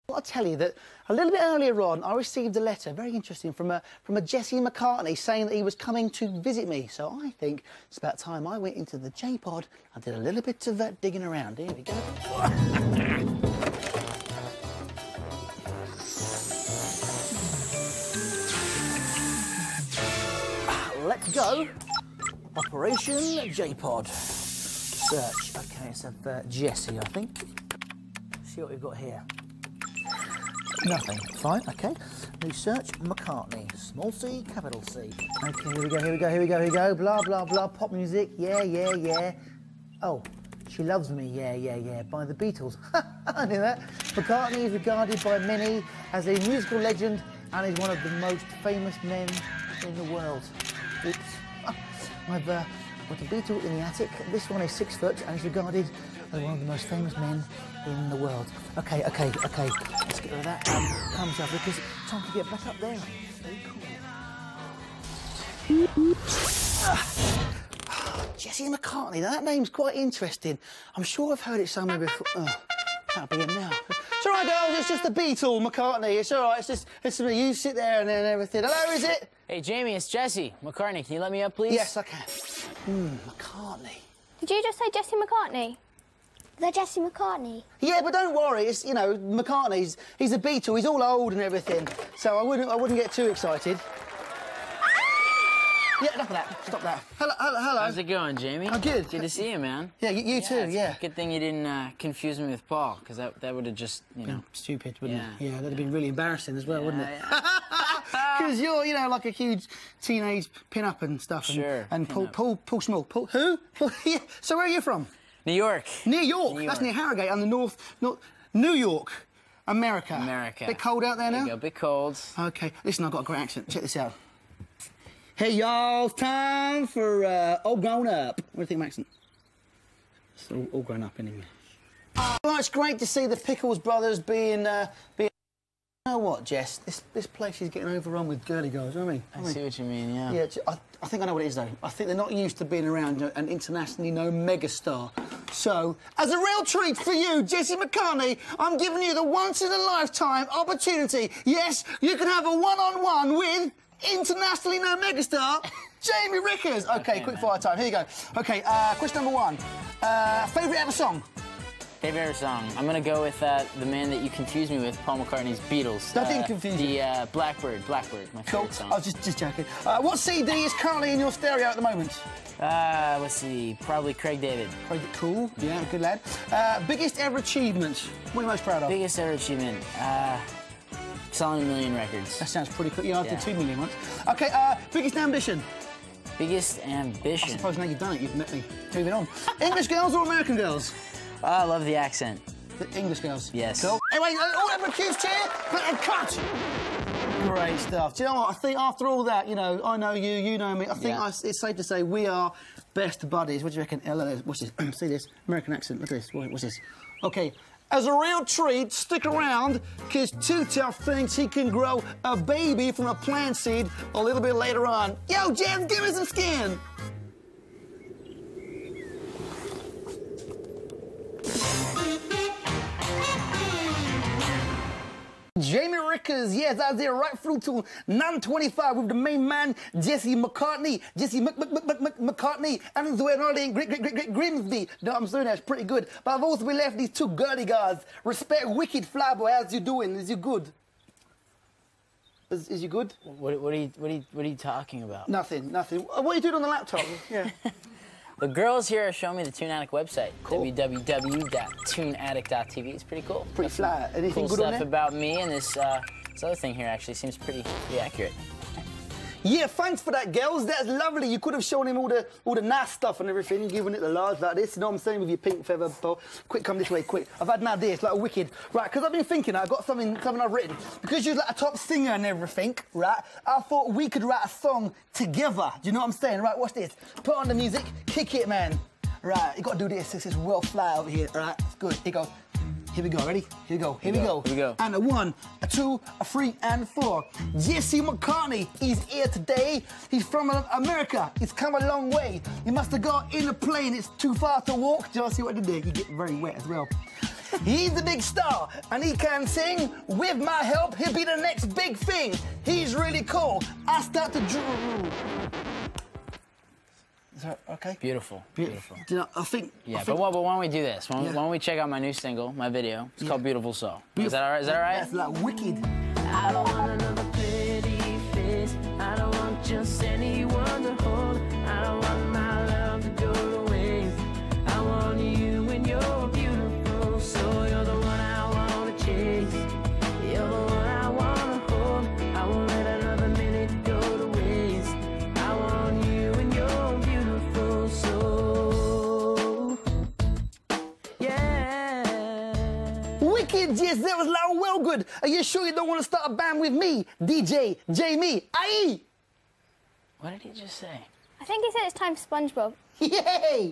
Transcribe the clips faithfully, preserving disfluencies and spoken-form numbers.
I'll tell you that a little bit earlier on, I received a letter, very interesting, from a from a Jesse McCartney saying that he was coming to visit me. So I think it's about time I went into the J-Pod and did a little bit of uh, digging around. Here we go. Let's go. Operation J-Pod. Search. OK, it's of uh, Jesse, I think. See what we've got here. Nothing. Fine, OK. New search, McCartney. Small C, capital C. OK, here we go, here we go, here we go, here we go. Blah, blah, blah. Pop music. Yeah, yeah, yeah. Oh, She Loves Me, yeah, yeah, yeah, by the Beatles. I knew that. McCartney is regarded by many as a musical legend and is one of the most famous men in the world. Oops. I've uh, got a Beatle in the attic. This one is six foot and is regarded as one of the most famous men in the world. OK, OK, OK. Let's get rid of that. Um, thumbs up, because it's time to get back up there. Very cool. Uh, Jesse McCartney. Now, that name's quite interesting. I'm sure I've heard it somewhere before. Oh, that'll be it now. It's all right, girls. It's just the Beatle, McCartney. It's all right. It's just it's you sit there and then everything. Hello, is it? Hey, Jamie, it's Jesse McCartney. Can you let me up, please? Yes, I can. Hmm, McCartney. Did you just say Jesse McCartney? They're Jesse McCartney. Yeah, but don't worry. It's, you know, McCartney's, he's a Beatle. He's all old and everything. So I wouldn't, I wouldn't get too excited. Yeah, enough of that. Stop that. Hello, hello, hello. How's it going, Jamie? I'm good. Good to see you, man. Yeah, you, you yeah, too, yeah. Good thing you didn't uh, confuse me with Paul, because that, that would have just, you know... Stupid, wouldn't yeah. it? Yeah, that'd have been really embarrassing as well, yeah, wouldn't it? Yeah. Because you're, you know, like a huge teenage pin-up and stuff. And, sure. And Paul, Paul, Paul Small. Paul, who? Paul, yeah. So where are you from? New York. Near York. New York. That's near Harrogate on the north, north... New York, America. America. Bit cold out there now? There you go, bit cold. OK. Listen, I've got a great accent. Check this out. Hey, y'all, it's time for uh, All Grown Up. What do you think of my accent? It's all, all grown up, anyway. Well, it's great to see the Pickles brothers being... Uh, being... You know what, Jess? This, this place is getting overrun with girly girls, you know what I mean? I, I see mean, what you mean, yeah. Yeah, I, I think I know what it is, though. I think they're not used to being around an internationally known megastar. So, as a real treat for you, Jesse McCartney, I'm giving you the once-in-a-lifetime opportunity. Yes, you can have a one-on-one with... internationally known megastar, Jamie Rickers. OK, okay quick man. fire time. Here you go. OK, uh, question number one. Uh, favourite ever song? Favourite ever song? I'm going to go with uh, the man that you confused me with, Paul McCartney's Beatles. That uh, didn't confuse you. The uh, Blackbird, Blackbird, my Cool. favourite song. I was just, just joking. Uh, what C D is currently in your stereo at the moment? Uh, let's see, probably Craig David. Craig, cool. Yeah, good lad. Uh, biggest ever achievement? What are you most proud of? Biggest ever achievement? Uh... Selling a million records. That sounds pretty cool. Yeah, I yeah. did two million once. OK, uh, biggest ambition? Biggest ambition? I suppose now you've done it, you've met me. Moving on. English girls or American girls? Oh, I love the accent. The English girls? Yes. Cool. Anyway, all have accused here, and cut! Great stuff. Do you know what? I think after all that, you know, I know you, you know me, I think yeah. I, it's safe to say we are best buddies. What do you reckon? Uh, what's this? See this? American accent. Look at this. What's this? OK. As a real treat, stick around, because Too Tough thinks he can grow a baby from a plant seed a little bit later on. Yo, Jens, give me some skin! Jamie Rickers, yes, I was there right through to nine twenty-five with the main man, Jesse McCartney. Jesse Mc Mc Mc Mc McCartney and his Arlene Great Great Great Great Grimsby. No, I'm sorry, that's pretty good. But I've also been left these two girly guys. Respect Wicked Flyboy, how's you doing? Is you good? Is, is you good? What, what, are you, what, are you, what are you talking about? Nothing, nothing. What are you doing on the laptop? Yeah. The girls here are showing me the Toonattik website. Cool. w w w dot toonattik dot t v. It's pretty cool. Pretty fly. Anything cool good on stuff there? about me, and this, uh, this other thing here actually seems pretty, pretty accurate. Yeah, thanks for that, girls. That's lovely. You could have shown him all the all the nice stuff and everything, giving it the large like this. You know what I'm saying, with your pink feather bow. Quick, come this way, quick. I've had an idea. It's like a wicked. Right, because I've been thinking, I've got something, something I've written. Because you're like a top singer and everything, right? I thought we could write a song together. Do you know what I'm saying? Right, watch this. Put on the music. Kick it, man. Right, you got to do this. This is well fly over here. All right, it's good. Here you go. Here we go, ready? Here we go, here we go. Here we go. And a one, a two, a three, and a four. Jesse McCartney is here today. He's from America. He's come a long way. He must have got in a plane. It's too far to walk. Do you see what I did there? You get very wet as well. He's the big star, and he can sing. With my help, he'll be the next big thing. He's really cool. I start to drool. Is that okay? Beautiful. Beautiful. Do you know, I think... Yeah, I think, but, why, but why don't we do this? Why don't, yeah. why don't we check out my new single, my video? It's yeah. called Beautiful Soul. Beautiful. Is that all right? Is that all right? That's like wicked. I don't want another pretty face. I don't want just anyone to hold. I don't want my love to go to waste. I want you and you're beautiful. So you're the one I want to chase. You're the one I want to hold. I won't let another minute go to waste. I want you and you're beautiful. So yeah. Wicked, yes, that was like well good. Are you sure you don't want to start a band with me, D J Jamie? Aye. What did he just say? I think he said it's time for SpongeBob. Yay!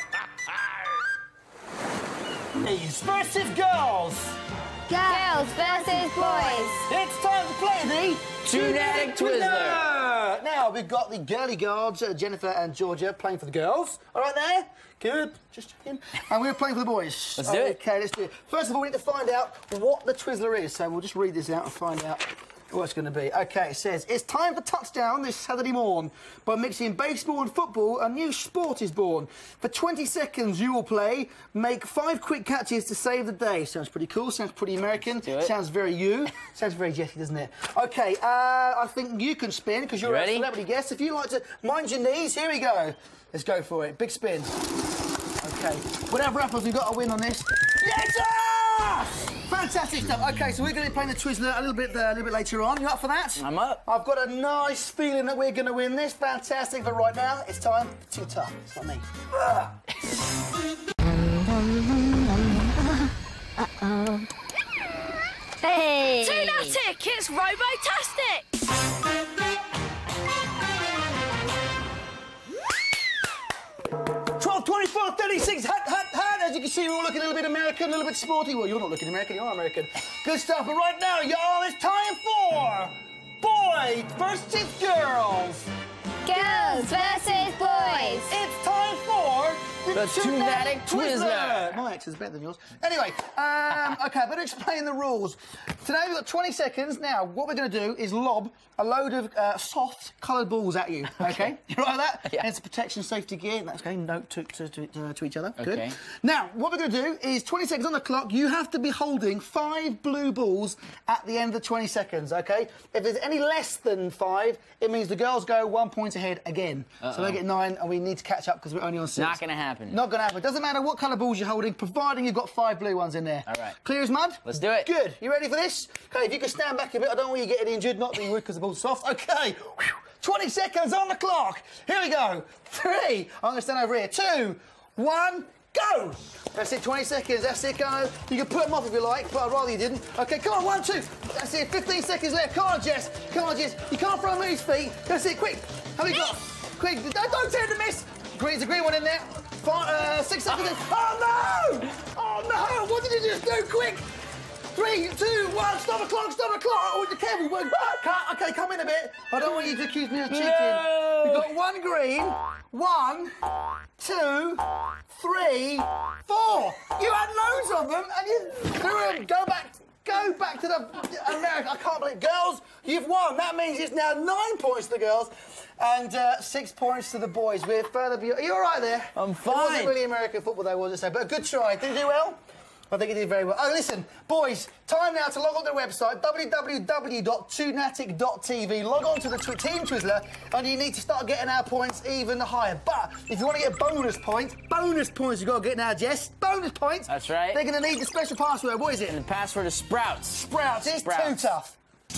Boys versus girls. Girls versus boys. It's time to play the Toonattik Twizzler. Now we've got the girly guards, uh, Jennifer and Georgia, playing for the girls. All right there, good. Just checking. And we're playing for the boys. Let's do it. Okay, let's do it. First of all, we need to find out what the Twizzler is. So we'll just read this out and find out what it's going to be. OK, it says, it's time for touchdown this Saturday morn. By mixing baseball and football, a new sport is born. For twenty seconds, you will play. Make five quick catches to save the day. Sounds pretty cool. Sounds pretty American. Do it. Sounds very you. Sounds very Jessie, doesn't it? OK, uh, I think you can spin, because you're You a ready? celebrity guest. If you like to mind your knees, here we go. Let's go for it. Big spin. OK, whatever happens, we've got a win on this. Yes, sir! Fantastic stuff. OK, so we're going to be playing the Twizzler a little bit, uh, a little bit later on. You up for that? I'm up. I've got a nice feeling that we're going to win this. Fantastic. But right now, it's time for Too Tough. It's not me. Uh-oh. Hey! Toonattik, it's Robotastic! twelve, twenty-four, thirty-six, hut, hut, hut. As you can see, we're all looking a little bit American, a little bit sporty. Well, you're not looking American, you are American. Good stuff. But right now, y'all, it's time for boys versus girls. Girls versus boys. It's time for the, The Toonattik Twizzler. My accent's better than yours. Anyway, um, OK, I better explain the rules. Today we've got twenty seconds. Now, what we're going to do is lob a load of uh, soft coloured balls at you, OK? You all right with that? Yeah. And it's protection, safety gear. That's OK, note to, to, to, to, to each other. Okay. Good. Now, what we're going to do is twenty seconds on the clock. You have to be holding five blue balls at the end of the twenty seconds, OK? If there's any less than five, it means the girls go one point ahead again. Uh-oh. So they get nine, and we need to catch up because we're only on six. Not gonna happen. Not gonna happen. Doesn't matter what colour balls you're holding, providing you've got five blue ones in there. All right. Clear as mud? Let's do it. Good. You ready for this? OK, if you can stand back a bit, I don't want you getting injured. Not that you would because the ball's soft. OK. twenty seconds on the clock. Here we go. Three. I'm gonna stand over here. Two. One. Go! That's it, twenty seconds, that's it, go. You can put them off if you like, but I'd rather you didn't. OK, come on, one, two. That's it, fifteen seconds left. Come on, Jess. Come on, Jess. You can't throw them at his feet. That's it, quick. How many got? Quick, don't, don't tend to miss. Green's a green one in there. Five, uh, six seconds in. Oh, no! Oh, no! What did you just do? Quick! Three, two, one, stop the clock, stop the clock! Oh, the Kevin, work back! OK, come in a bit. I don't want you to accuse me of cheating. No. We've got one green, one, two, three, four. You had loads of them, and you threw them. Go back, go back to the America. I can't believe, girls, you've won. That means it's now nine points to the girls and uh, six points to the boys. We're further beyond. Are you all right there? I'm It fine. wasn't really American football, though, was it? So, but a good try. Did you do well? I think you did very well. Oh, listen, boys, time now to log on to the website, w w w dot toonattik dot t v. Log on to the tw Team Twizzler, and you need to start getting our points even higher. But if you want to get bonus points, bonus points you've got to get now, Jess. Bonus points. That's right. They're going to need the special password. What is it? And the password is Sprouts. Sprouts. It's Sprouts. too tough.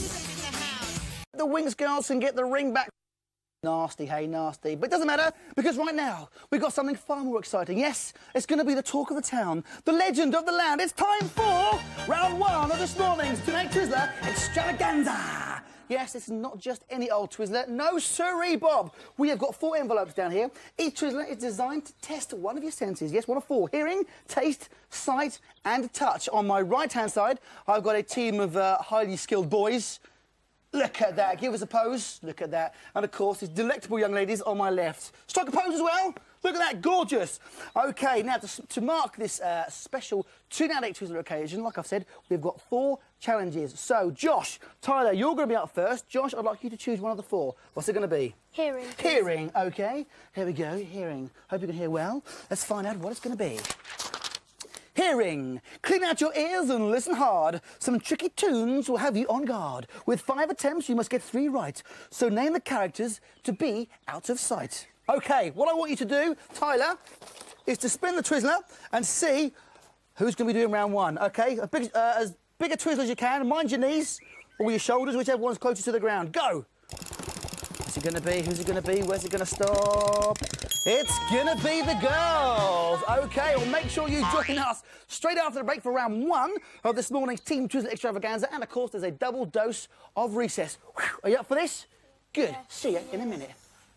The Wings girls can get the ring back. Nasty, hey, nasty. But it doesn't matter, because right now, we've got something far more exciting. Yes, it's going to be the talk of the town, the legend of the land. It's time for round one of this morning's Toonattik Twizzler Extravaganza. Yes, this is not just any old Twizzler. No, sirree, Bob. We have got four envelopes down here. Each Twizzler is designed to test one of your senses. Yes, one of four. Hearing, taste, sight and touch. On my right-hand side, I've got a team of uh, highly skilled boys. Look at that. Give us a pose. Look at that. And, of course, these delectable young ladies on my left. Strike a pose as well. Look at that, gorgeous. OK, now to, to mark this uh, special Toonattik Twizzler occasion, like I've said, we've got four challenges. So, Josh, Tyler, you're going to be up first. Josh, I'd like you to choose one of the four. What's it going to be? Hearing. Hearing, OK. Here we go, hearing. Hope you can hear well. Let's find out what it's going to be. Hearing. Clean out your ears and listen hard. Some tricky tunes will have you on guard. With five attempts, you must get three right. So name the characters to be out of sight. OK, what I want you to do, Tyler, is to spin the Twizzler and see who's going to be doing round one. OK, a big, uh, as big a Twizzler as you can. Mind your knees or your shoulders, whichever one's closest to the ground. Go! What's it going to be? Who's it going to be? Where's it going to stop? It's going to be the girls. OK, well, make sure you join us straight after the break for round one of this morning's Team Twizzler Extravaganza. And, of course, there's a double dose of recess. Whew, are you up for this? Good. Yeah. See you in a minute.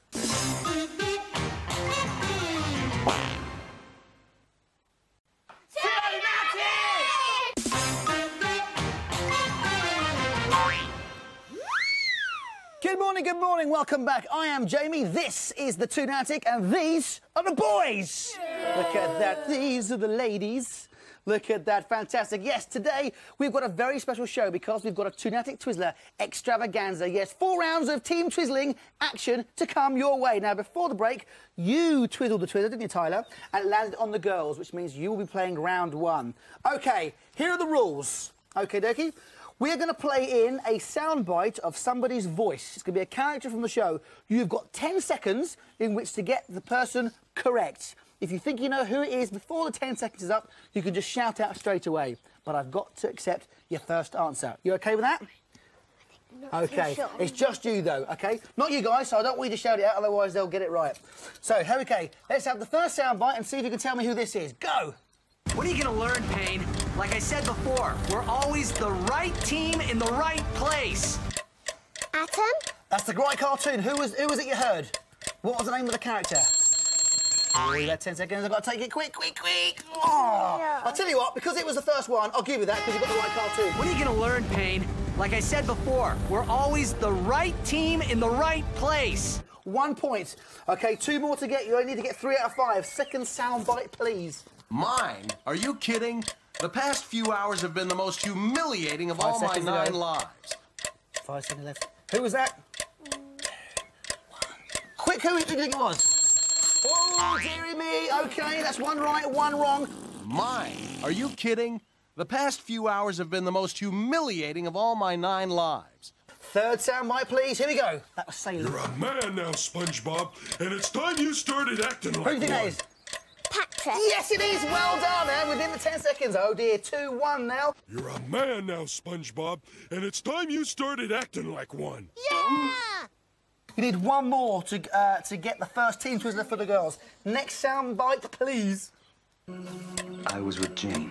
Good morning, good morning, welcome back. I am Jamie, this is the Toonattik, and these are the boys. Yeah. Look at that, these are the ladies. Look at that, fantastic. Yes, today we've got a very special show because we've got a Toonattik Twizzler Extravaganza. Yes, four rounds of team twizzling action to come your way. Now, before the break, you twizzled the Twizzler, didn't you, Tyler? And it landed on the girls, which means you will be playing round one. OK, here are the rules. OK, dokie. We're going to play in a soundbite of somebody's voice. It's going to be a character from the show. You've got ten seconds in which to get the person correct. If you think you know who it is before the ten seconds is up, you can just shout out straight away. But I've got to accept your first answer. You OK with that? OK. Sure. It's just you, though, OK? Not you guys, so I don't want you to shout it out, otherwise they'll get it right. So, here we go. Let's have the first soundbite and see if you can tell me who this is. Go! What are you going to learn, Payne? Like I said before, we're always the right team in the right place. Atom? That's the right cartoon. Who was, who was it you heard? What was the name of the character? Oh, you had ten seconds. I've got to take it quick, quick, quick. Oh. Yeah. I'll tell you what, because it was the first one, I'll give you that because you've got the right cartoon. What are you going to learn, Payne? Like I said before, we're always the right team in the right place. One point. OK, two more to get. You only need to get three out of five. Second soundbite, please. Mine? Are you kidding? The past few hours have been the most humiliating of all my nine lives. Five seconds left. Who was that? Quick, who do you think it was? Oh, dearie me. OK, that's one right, one wrong. Mine? Are you kidding? The past few hours have been the most humiliating of all my nine lives. Third soundbite, please. Here we go. That was Sailor. You're a man now, SpongeBob, and it's time you started acting like one. Who do you think that is? Patrick. Yes, it is. Well done, eh? Within the ten seconds. Oh, dear. two one now. You're a man now, SpongeBob, and it's time you started acting like one. Yeah! You need one more to uh, to get the first Team Twizzler for the girls. Next soundbite, please. I was with Jane.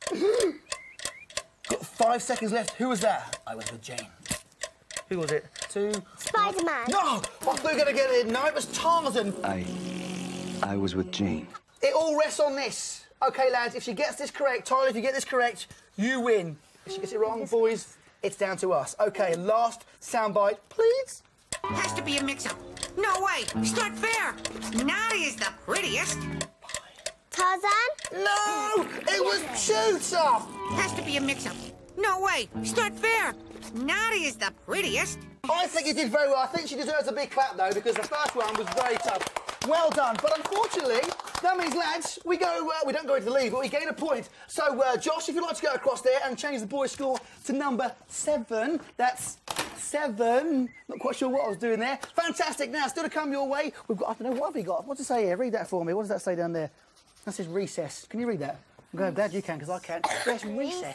Got five seconds left. Who was that? I was with Jane. Who was it? Two... Spider-Man. No! I thought we were going to get it. No, it was Tarzan. I... I was with Jane. It all rests on this. OK, lads, if she gets this correct, Tyler, if you get this correct, you win. If she gets it wrong, boys, it's down to us. OK, last soundbite, please. Has to be a mix-up. No way. It's not fair. Naughty is the prettiest. Tarzan? No! It was Shooter! Has to be a mix-up. No way. It's not fair. Naughty is the prettiest. I think you did very well. I think she deserves a big clap, though, because the first one was very tough. Well done. But unfortunately, that means, lads, we go. Uh, we don't go into the lead, but we gain a point. So, uh, Josh, if you'd like to go across there and change the boys' score to number seven, that's seven. Not quite sure what I was doing there. Fantastic. Now, still to come your way, we've got, I don't know, what have we got? What does it say here? Read that for me. What does that say down there? That says recess. Can you read that? I'm glad, glad you can, because I can't. There's recess.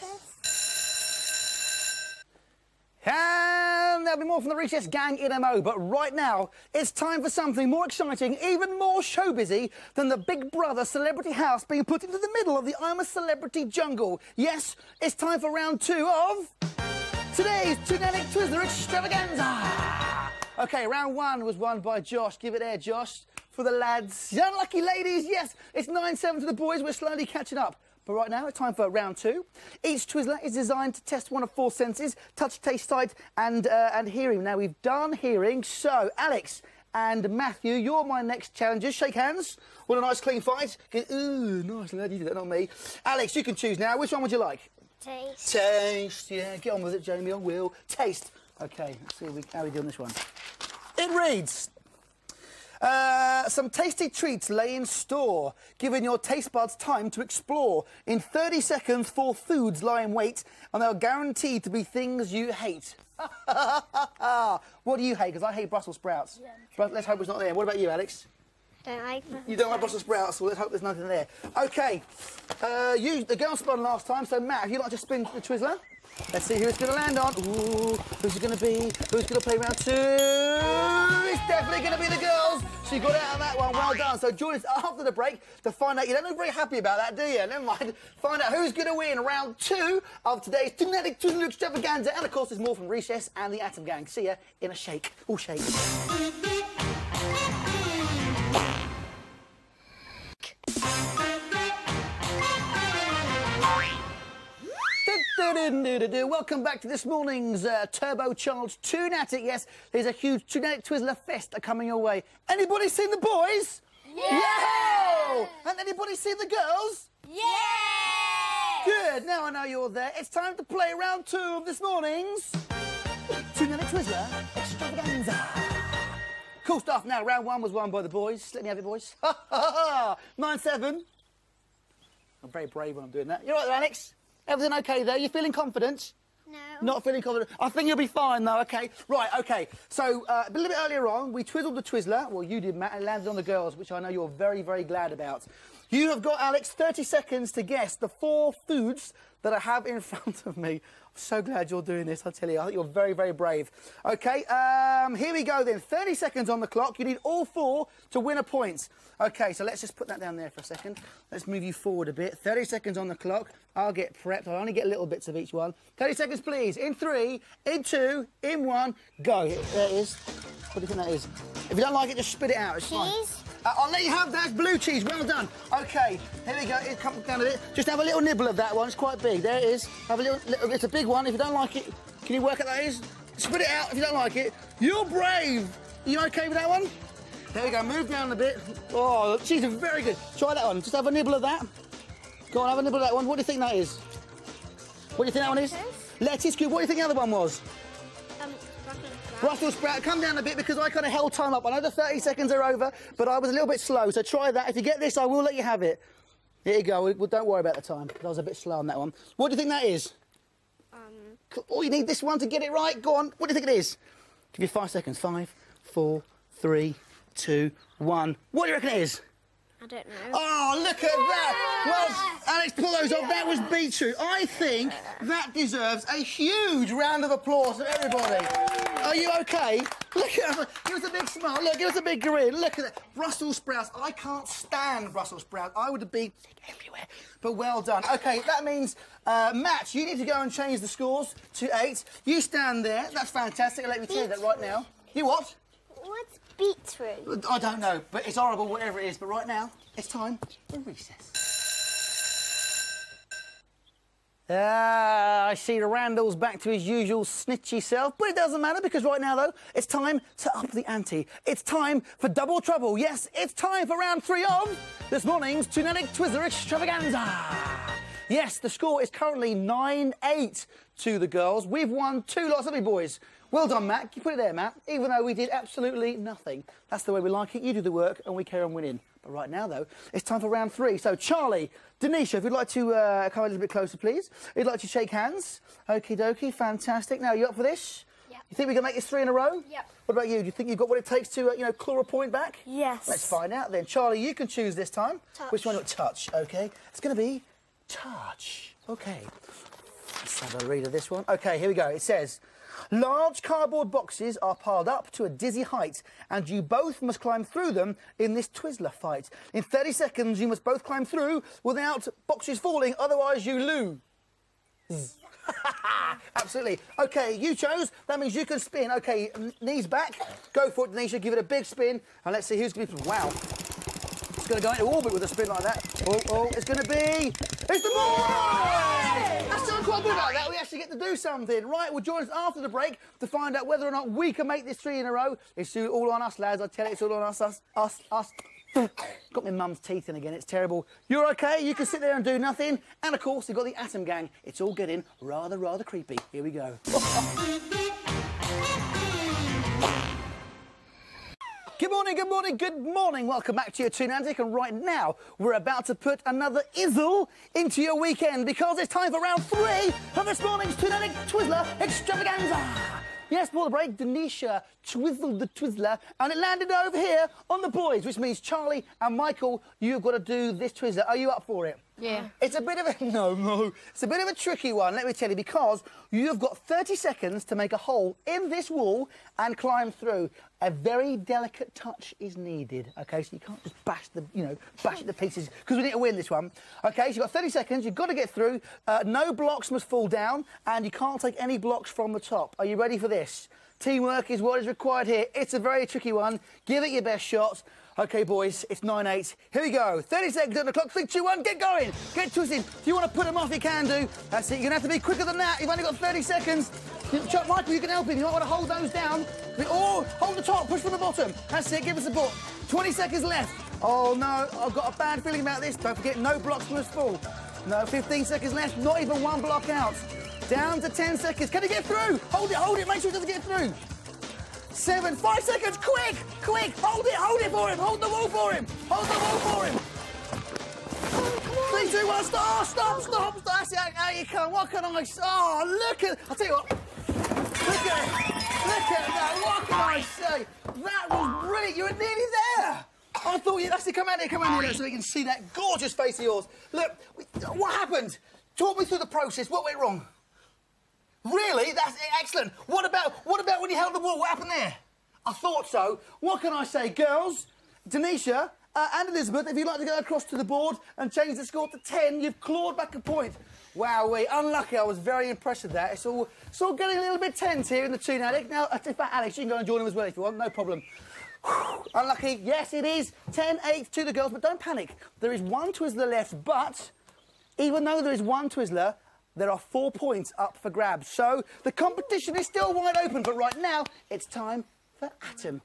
And there'll be more from the Recess Gang in M O, but right now, it's time for something more exciting, even more show-busy than the Big Brother celebrity house being put into the middle of the I'm a Celebrity jungle. Yes, it's time for round two of today's Toonattik Twizzler Extravaganza. OK, round one was won by Josh. Give it there, Josh, for the lads. The unlucky ladies, yes, it's nine seven to the boys. We're slowly catching up. But right now, it's time for round two. Each Twizzler is designed to test one of four senses: touch, taste, sight, and, uh, and hearing. Now, we've done hearing, so, Alex, and Matthew, you're my next challengers. Shake hands. What a nice clean fight. Get, ooh, nice lad, you did that, not me. Alex, you can choose now. Which one would you like? Taste. Taste, yeah. Get on with it, Jamie, I will. Taste. OK, let's see how we, how we do on this one. It reads... Uh, some tasty treats lay in store, giving your taste buds time to explore. In thirty seconds, four foods lie in wait, and they're guaranteed to be things you hate. What do you hate? Because I hate Brussels sprouts. Yeah. But let's hope it's not there. What about you, Alex? Don't like them. You don't like Brussels sprouts, so let's hope there's nothing there. OK, uh, you, the girl spun last time, so Matt, if you'd like to spin the Twizzler? Let's see who it's going to land on. Ooh, who's it going to be? Who's going to play round two? It's definitely going to be the girls. She got out of that one. Well done. So join us after the break to find out. You don't look very happy about that, do you? Never mind. Find out who's going to win round two of today's Toonattik February extravaganza. And, of course, there's more from Recess and the Atom Gang. See ya in a shake. All shake. Welcome back to this morning's uh, turbocharged Toonattik. Yes, there's a huge Toonattik Twizzler Fest coming your way. Anybody seen the boys? Yeah! yeah! And anybody seen the girls? Yeah! Good, now I know you're there. It's time to play round two of this morning's Toonattik Twizzler extravaganza. Cool stuff. Now, round one was won by the boys. Let me have it, boys. Ha ha ha! nine seven. I'm very brave when I'm doing that. You all right there, Alex? Everything OK there? You feeling confident? No. Not feeling confident? I think you'll be fine, though, OK? Right, OK. So, uh, a little bit earlier on, we twizzled the Twizzler. Well, you did, Matt, and landed on the girls, which I know you're very, very glad about. You have got, Alex, thirty seconds to guess the four foods that I have in front of me. I'm so glad you're doing this, I tell you. I think you're very, very brave. OK, um, here we go, then. thirty seconds on the clock. You need all four to win a point. OK, so let's just put that down there for a second. Let's move you forward a bit. thirty seconds on the clock. I'll get prepped. I'll only get little bits of each one. thirty seconds, please. In three, in two, in one, go. There it is. What do you think that is? If you don't like it, just spit it out. It's fine. Cheese? Uh, I'll let you have that. It's blue cheese. Well done. OK, here we go. It comes down a bit. Just have a little nibble of that one. It's quite big. There it is. Have a little, little... It's a big one. If you don't like it, can you work out that is? Spit it out if you don't like it. You're brave. Are you OK with that one? There we go. Move down a bit. Oh, cheese is very good. Try that one. Just have a nibble of that. Go on, have a nibble of that one. What do you think that is? What do you think that one is? Lettuce. Good. What do you think the other one was? Um, Brussels sprout. Brussels sprout. Come down a bit because I kind of held time up. I know the thirty seconds are over, but I was a little bit slow, so try that. If you get this, I will let you have it. Here you go. Well, don't worry about the time, because I was a bit slow on that one. What do you think that is? Um... Oh, you need this one to get it right. Go on. What do you think it is? Give you five seconds. Five, four, three, two, one. What do you reckon it is? I don't know. Oh, look at that! Well, Alex, pull those off. That was beetroot. I think that deserves a huge round of applause from everybody. Are you OK? Look at that. Give us a big smile. Look, give us a big grin. Look at that. Brussels sprouts. I can't stand Brussels sprouts. I would be everywhere. But well done. OK, that means, uh, Matt, you need to go and change the scores to eight. You stand there. That's fantastic. I'll let me tell you that right now. You what? What's beetroot? I don't know, but it's horrible, whatever it is. But right now, it's time for recess. Ah, I see the Randall's back to his usual snitchy self, but it doesn't matter because right now, though, it's time to up the ante. It's time for double trouble. Yes, it's time for round three of this morning's Toonattik Twizzler extravaganza. Yes, the score is currently nine eight to the girls. We've won two lots, haven't we, boys? Well done, Matt. You put it there, Matt. Even though we did absolutely nothing. That's the way we like it. You do the work and we carry on winning. But right now, though, it's time for round three. So, Charlie, Denisha, if you'd like to uh, come a little bit closer, please. If you'd like to shake hands. Okie dokie, fantastic. Now, you up for this? Yep. You think we can make this three in a row? Yep. What about you? Do you think you've got what it takes to, uh, you know, claw a point back? Yes. Let's find out then. Charlie, you can choose this time. Touch. Which one? You want? Touch, OK. It's going to be touch. OK. Let's have a read of this one. OK, here we go. It says... Large cardboard boxes are piled up to a dizzy height, and you both must climb through them in this Twizzler fight. In thirty seconds, you must both climb through without boxes falling, otherwise you lose. Absolutely. OK, you chose. That means you can spin. OK, knees back. Go for it, Denisha. Give it a big spin, and let's see who's going to be... Wow. It's going to go into orbit with a spin like that. Oh, oh, it's going to be... It's the boys! That's still quite good about that. We actually get to do something. Right, well, join us after the break to find out whether or not we can make this three in a row. It's all on us, lads. I tell you, it's all on us, us, us, us. Got my mum's teeth in again, it's terrible. You're OK, you can sit there and do nothing. And, of course, you've got the Atom Gang. It's all getting rather, rather creepy. Here we go. Good morning, good morning, good morning. Welcome back to your Toonattik, and right now we're about to put another izzle into your weekend because it's time for round three of this morning's Toonattik Twizzler Extravaganza. Yes, before the break, Denisha twizzled the Twizzler and it landed over here on the boys, which means Charlie and Michael, you've got to do this Twizzler. Are you up for it? Yeah. It's a bit of a... No, no. It's a bit of a tricky one, let me tell you, because you've got thirty seconds to make a hole in this wall and climb through. A very delicate touch is needed, OK? So you can't just bash the, you know, bash it to pieces, because we need to win this one. OK, so you've got thirty seconds, you've got to get through. Uh, no blocks must fall down, and you can't take any blocks from the top. Are you ready for this? Teamwork is what is required here. It's a very tricky one. Give it your best shot. OK, boys, it's nine eight. Here we go. thirty seconds on the clock. three, two, one, get going. Get twisting. If you want to put them off, you can do. That's it. You're going to have to be quicker than that. You've only got thirty seconds. Chuck, Michael, you can help him. You might want to hold those down. Oh, hold the top. Push from the bottom. That's it. Give us support. twenty seconds left. Oh, no. I've got a bad feeling about this. Don't forget, no blocks must fall. No, fifteen seconds left. Not even one block out. Down to ten seconds. Can he get through? Hold it, hold it. Make sure he doesn't get through. Seven, five seconds, quick, quick, hold it, hold it for him, hold the wall for him, hold the wall for him. Three, two, one, stop, stop, stop, stop, that's it, how you come, what can I say? Oh, look at, I'll tell you what, look at it, look at that, what can I say? That was brilliant, you were nearly there. I thought, you, that's it, come out here, come out here, so we can see that gorgeous face of yours. Look, what happened? Talk me through the process, what went wrong? Really? That's excellent. What about what about when you held the wall? What happened there? I thought so. What can I say, girls? Denisha uh, and Elizabeth, if you'd like to go across to the board and change the score to ten, you've clawed back a point. Wowee, unlucky. I was very impressed with that. It's all, it's all getting a little bit tense here in the Toonattik. Now, in fact, Alex, you can go and join them as well if you want, no problem. Whew, unlucky. Yes, it is ten eight to the girls, but don't panic. There is one Twizzler left, but even though there is one Twizzler, there are four points up for grabs. So the competition is still wide open, but right now it's time for Atom.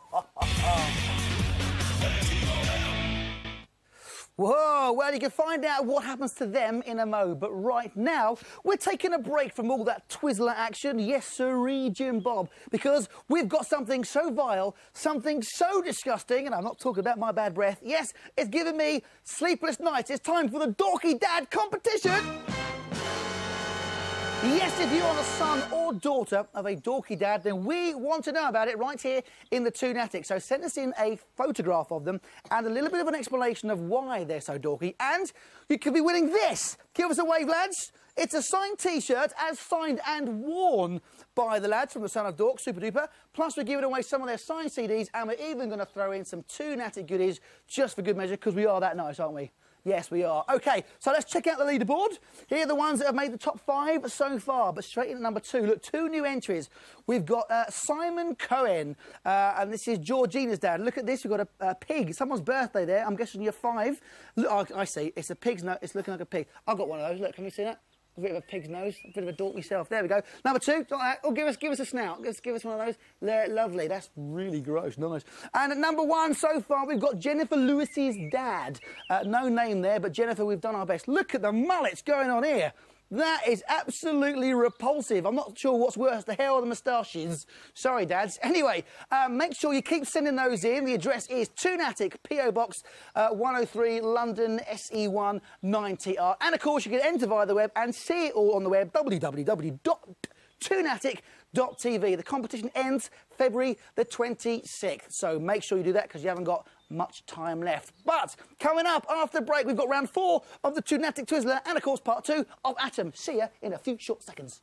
Whoa, well, you can find out what happens to them in a mo. But right now, we're taking a break from all that Twizzler action. Yes, sirree, Jim Bob. Because we've got something so vile, something so disgusting, and I'm not talking about my bad breath. Yes, it's giving me sleepless nights. It's time for the Dorky Dad competition. Yes, if you are the son or daughter of a dorky dad, then we want to know about it right here in the Toonattik. So send us in a photograph of them and a little bit of an explanation of why they're so dorky. And you could be winning this. Give us a wave, lads. It's a signed T-shirt, as signed and worn by the lads from the Son of Dork, super duper. Plus, we're giving away some of their signed C Ds, and we're even going to throw in some Toonattik goodies just for good measure, because we are that nice, aren't we? Yes, we are. OK, so let's check out the leaderboard. Here are the ones that have made the top five so far, but straight in at number two. Look, two new entries. We've got uh, Simon Cohen, uh, and this is Georgina's dad. Look at this. We've got a, a pig. Someone's birthday there. I'm guessing you're five. Look, oh, I see. It's a pig's nose. It's looking like a pig. I've got one of those. Look, can you see that? A bit of a pig's nose, a bit of a dork myself. There we go. Number two, like that. Oh, give us, give us a snout. Give us, give us one of those. There, lovely. That's really gross. Nice. And at number one so far, we've got Jennifer Lewis's dad. Uh, no name there, but Jennifer, we've done our best. Look at the mullets going on here. That is absolutely repulsive. I'm not sure what's worse, the hair or the moustaches. Sorry, dads. Anyway, um, make sure you keep sending those in. The address is Toonattik, P O Box uh, one oh three, London, S E one nine T R. And, of course, you can enter via the web and see it all on the web, w w w dot toonattik dot t v. The competition ends February the twenty-sixth. So make sure you do that because you haven't got much time left. But coming up after the break, we've got round four of the Toonattik Twizzler and, of course, part two of Atom. See ya in a few short seconds.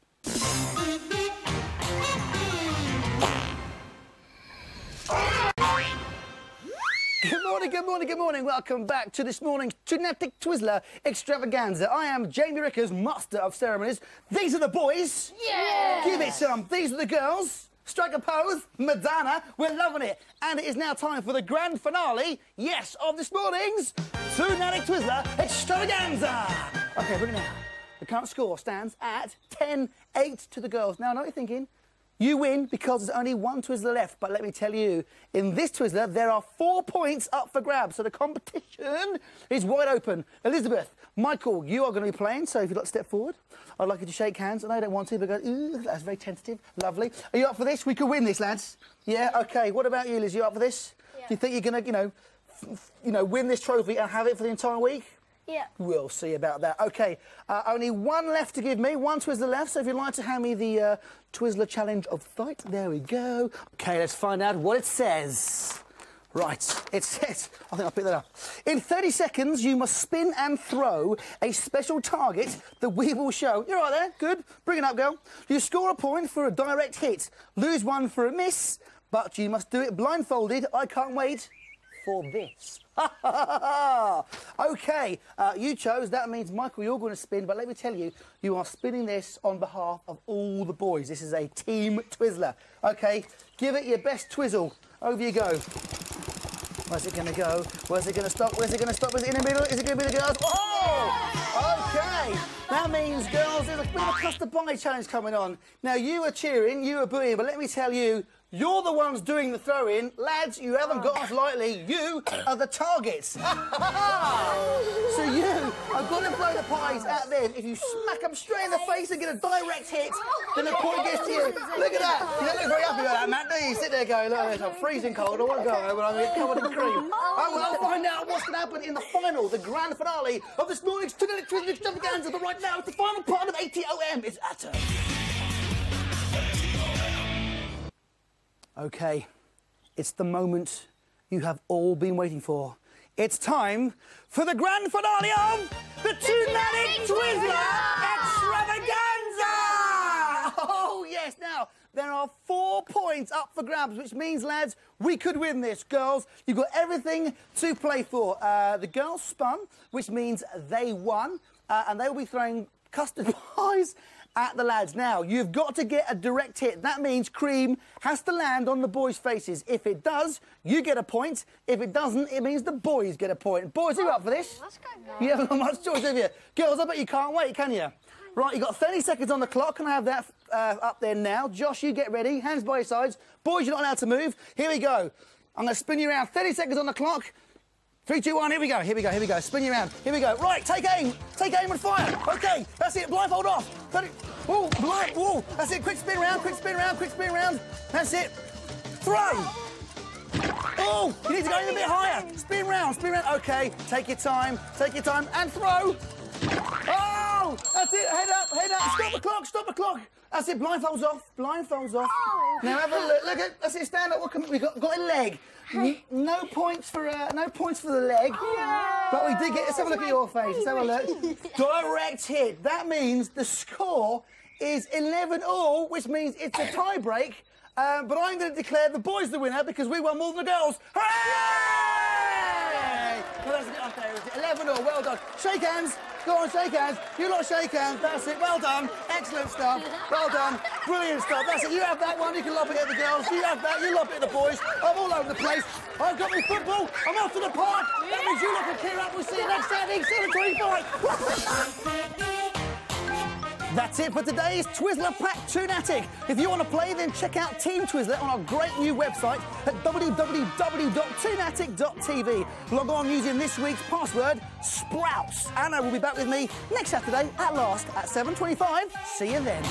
Good morning, good morning, good morning. Welcome back to this morning's Toonattik Twizzler Extravaganza. I am Jamie Rickers, Master of Ceremonies. These are the boys. Yeah! Give it some. These are the girls. strike a pose, Madonna, we're loving it. And it is now time for the grand finale, yes, of this morning's Toonattik Twizzler Extravaganza. OK, bring it now. The current score stands at ten eight to the girls. Now, I know what you're thinking. You win because there's only one Twizzler left. But let me tell you, in this Twizzler, there are four points up for grabs. So the competition is wide open. Elizabeth, Michael, you are going to be playing. So if you'd like to step forward, I'd like you to shake hands. I know you don't want to, but go, ooh, that's very tentative. Lovely. Are you up for this? We could win this, lads. Yeah, OK. What about you, Liz? You up for this? Yeah. Do you think you're going to, you know, f you know, win this trophy and have it for the entire week? Yeah. We'll see about that. OK, uh, only one left to give me, one Twizzler left, so if you'd like to hand me the uh, Twizzler Challenge of Fight, there we go. OK, let's find out what it says. Right, it says, I think I'll pick that up. In thirty seconds, you must spin and throw a special target that we will show. You're right there, good. Bring it up, girl. You score a point for a direct hit, lose one for a miss, but you must do it blindfolded. I can't wait for this. OK, uh, you chose. That means, Michael, you're going to spin. But let me tell you, you are spinning this on behalf of all the boys. This is a team Twizzler. OK, give it your best twizzle. Over you go. Where's it going to go? Where's it going to stop? Where's it going to stop? Is it in the middle? Is it going to be the girls? Oh! OK, that means, girls, there's a bit of a custard pie challenge coming on. Now, you are cheering, you are booing, but let me tell you, you're the ones doing the throw-in. Lads, you haven't got us lightly. You are the targets. So you are going to throw the pies at them. If you smack them straight in the face and get a direct hit, then the point gets to you. Look at that. You don't look very happy about that, Matt, do you? Sit there going, look, I'm freezing cold. I want to go when I'm get covered in cream. Oh, well, I'll find out what's going to happen in the final, the grand finale of this morning's Toonattik Twizzler Extravaganza. But right now, it's the final part of A T O M. It's at her. OK, it's the moment you have all been waiting for. It's time for the grand finale of the Toonattik Twizzler Extravaganza! Oh, yes. Now, there are four points up for grabs, which means, lads, we could win this. Girls, you've got everything to play for. Uh, the girls spun, which means they won, uh, and they will be throwing custard pies at the lads. Now, you've got to get a direct hit. That means cream has to land on the boys' faces. If it does, you get a point. If it doesn't, it means the boys get a point. Boys, are you up for this? Let's go. You haven't got much choice, have you? Girls, I bet you can't wait, can you? Right, you've got thirty seconds on the clock. Can I have that uh, up there now? Josh, you get ready. Hands by your sides. Boys, you're not allowed to move. Here we go. I'm going to spin you around. thirty seconds on the clock. Three, two, one, here we go, here we go, here we go. Spin you around. Here we go. Right, take aim. Take aim and fire. OK, that's it. Blindfold off. Oh, blind. Whoa, that's it. Quick spin round, quick spin round, quick spin round. That's it. Throw. Oh, you need to go in a bit higher. Spin round, spin round. OK, take your time, take your time, and throw. Oh, that's it. Head up, head up. Stop the clock, stop the clock. That's it. Blindfolds off, blindfolds off. Oh. Now have a look. Look at, that's it. Stand up. We've got, got a leg. No points for uh, no points for the leg, yeah. But we did get. Let's have a look at your face. Let's have a look. Direct hit. That means the score is eleven all, which means it's a tie break. Um, but I'm going to declare the boys the winner because we won more than the girls. Hooray! Well, that's it up there. eleven all. Well done. Shake hands. Go on, shake hands. You lot shake hands. That's it. Well done. Excellent stuff. Well done. Brilliant stuff. That's it. You have that one. You can lob it at the girls. You have that. You lob it at the boys. I'm all over the place. I've got my football. I'm off to the park. That means you lot can clear up. We'll see you next Saturday, seven twenty-five. That's it for today's Twizzler Pack Toonattik. If you want to play, then check out Team Twizzler on our great new website at w w w dot toonattik dot t v. Log on using this week's password, Sprouts. Anna will be back with me next Saturday at last at seven twenty-five. See you then.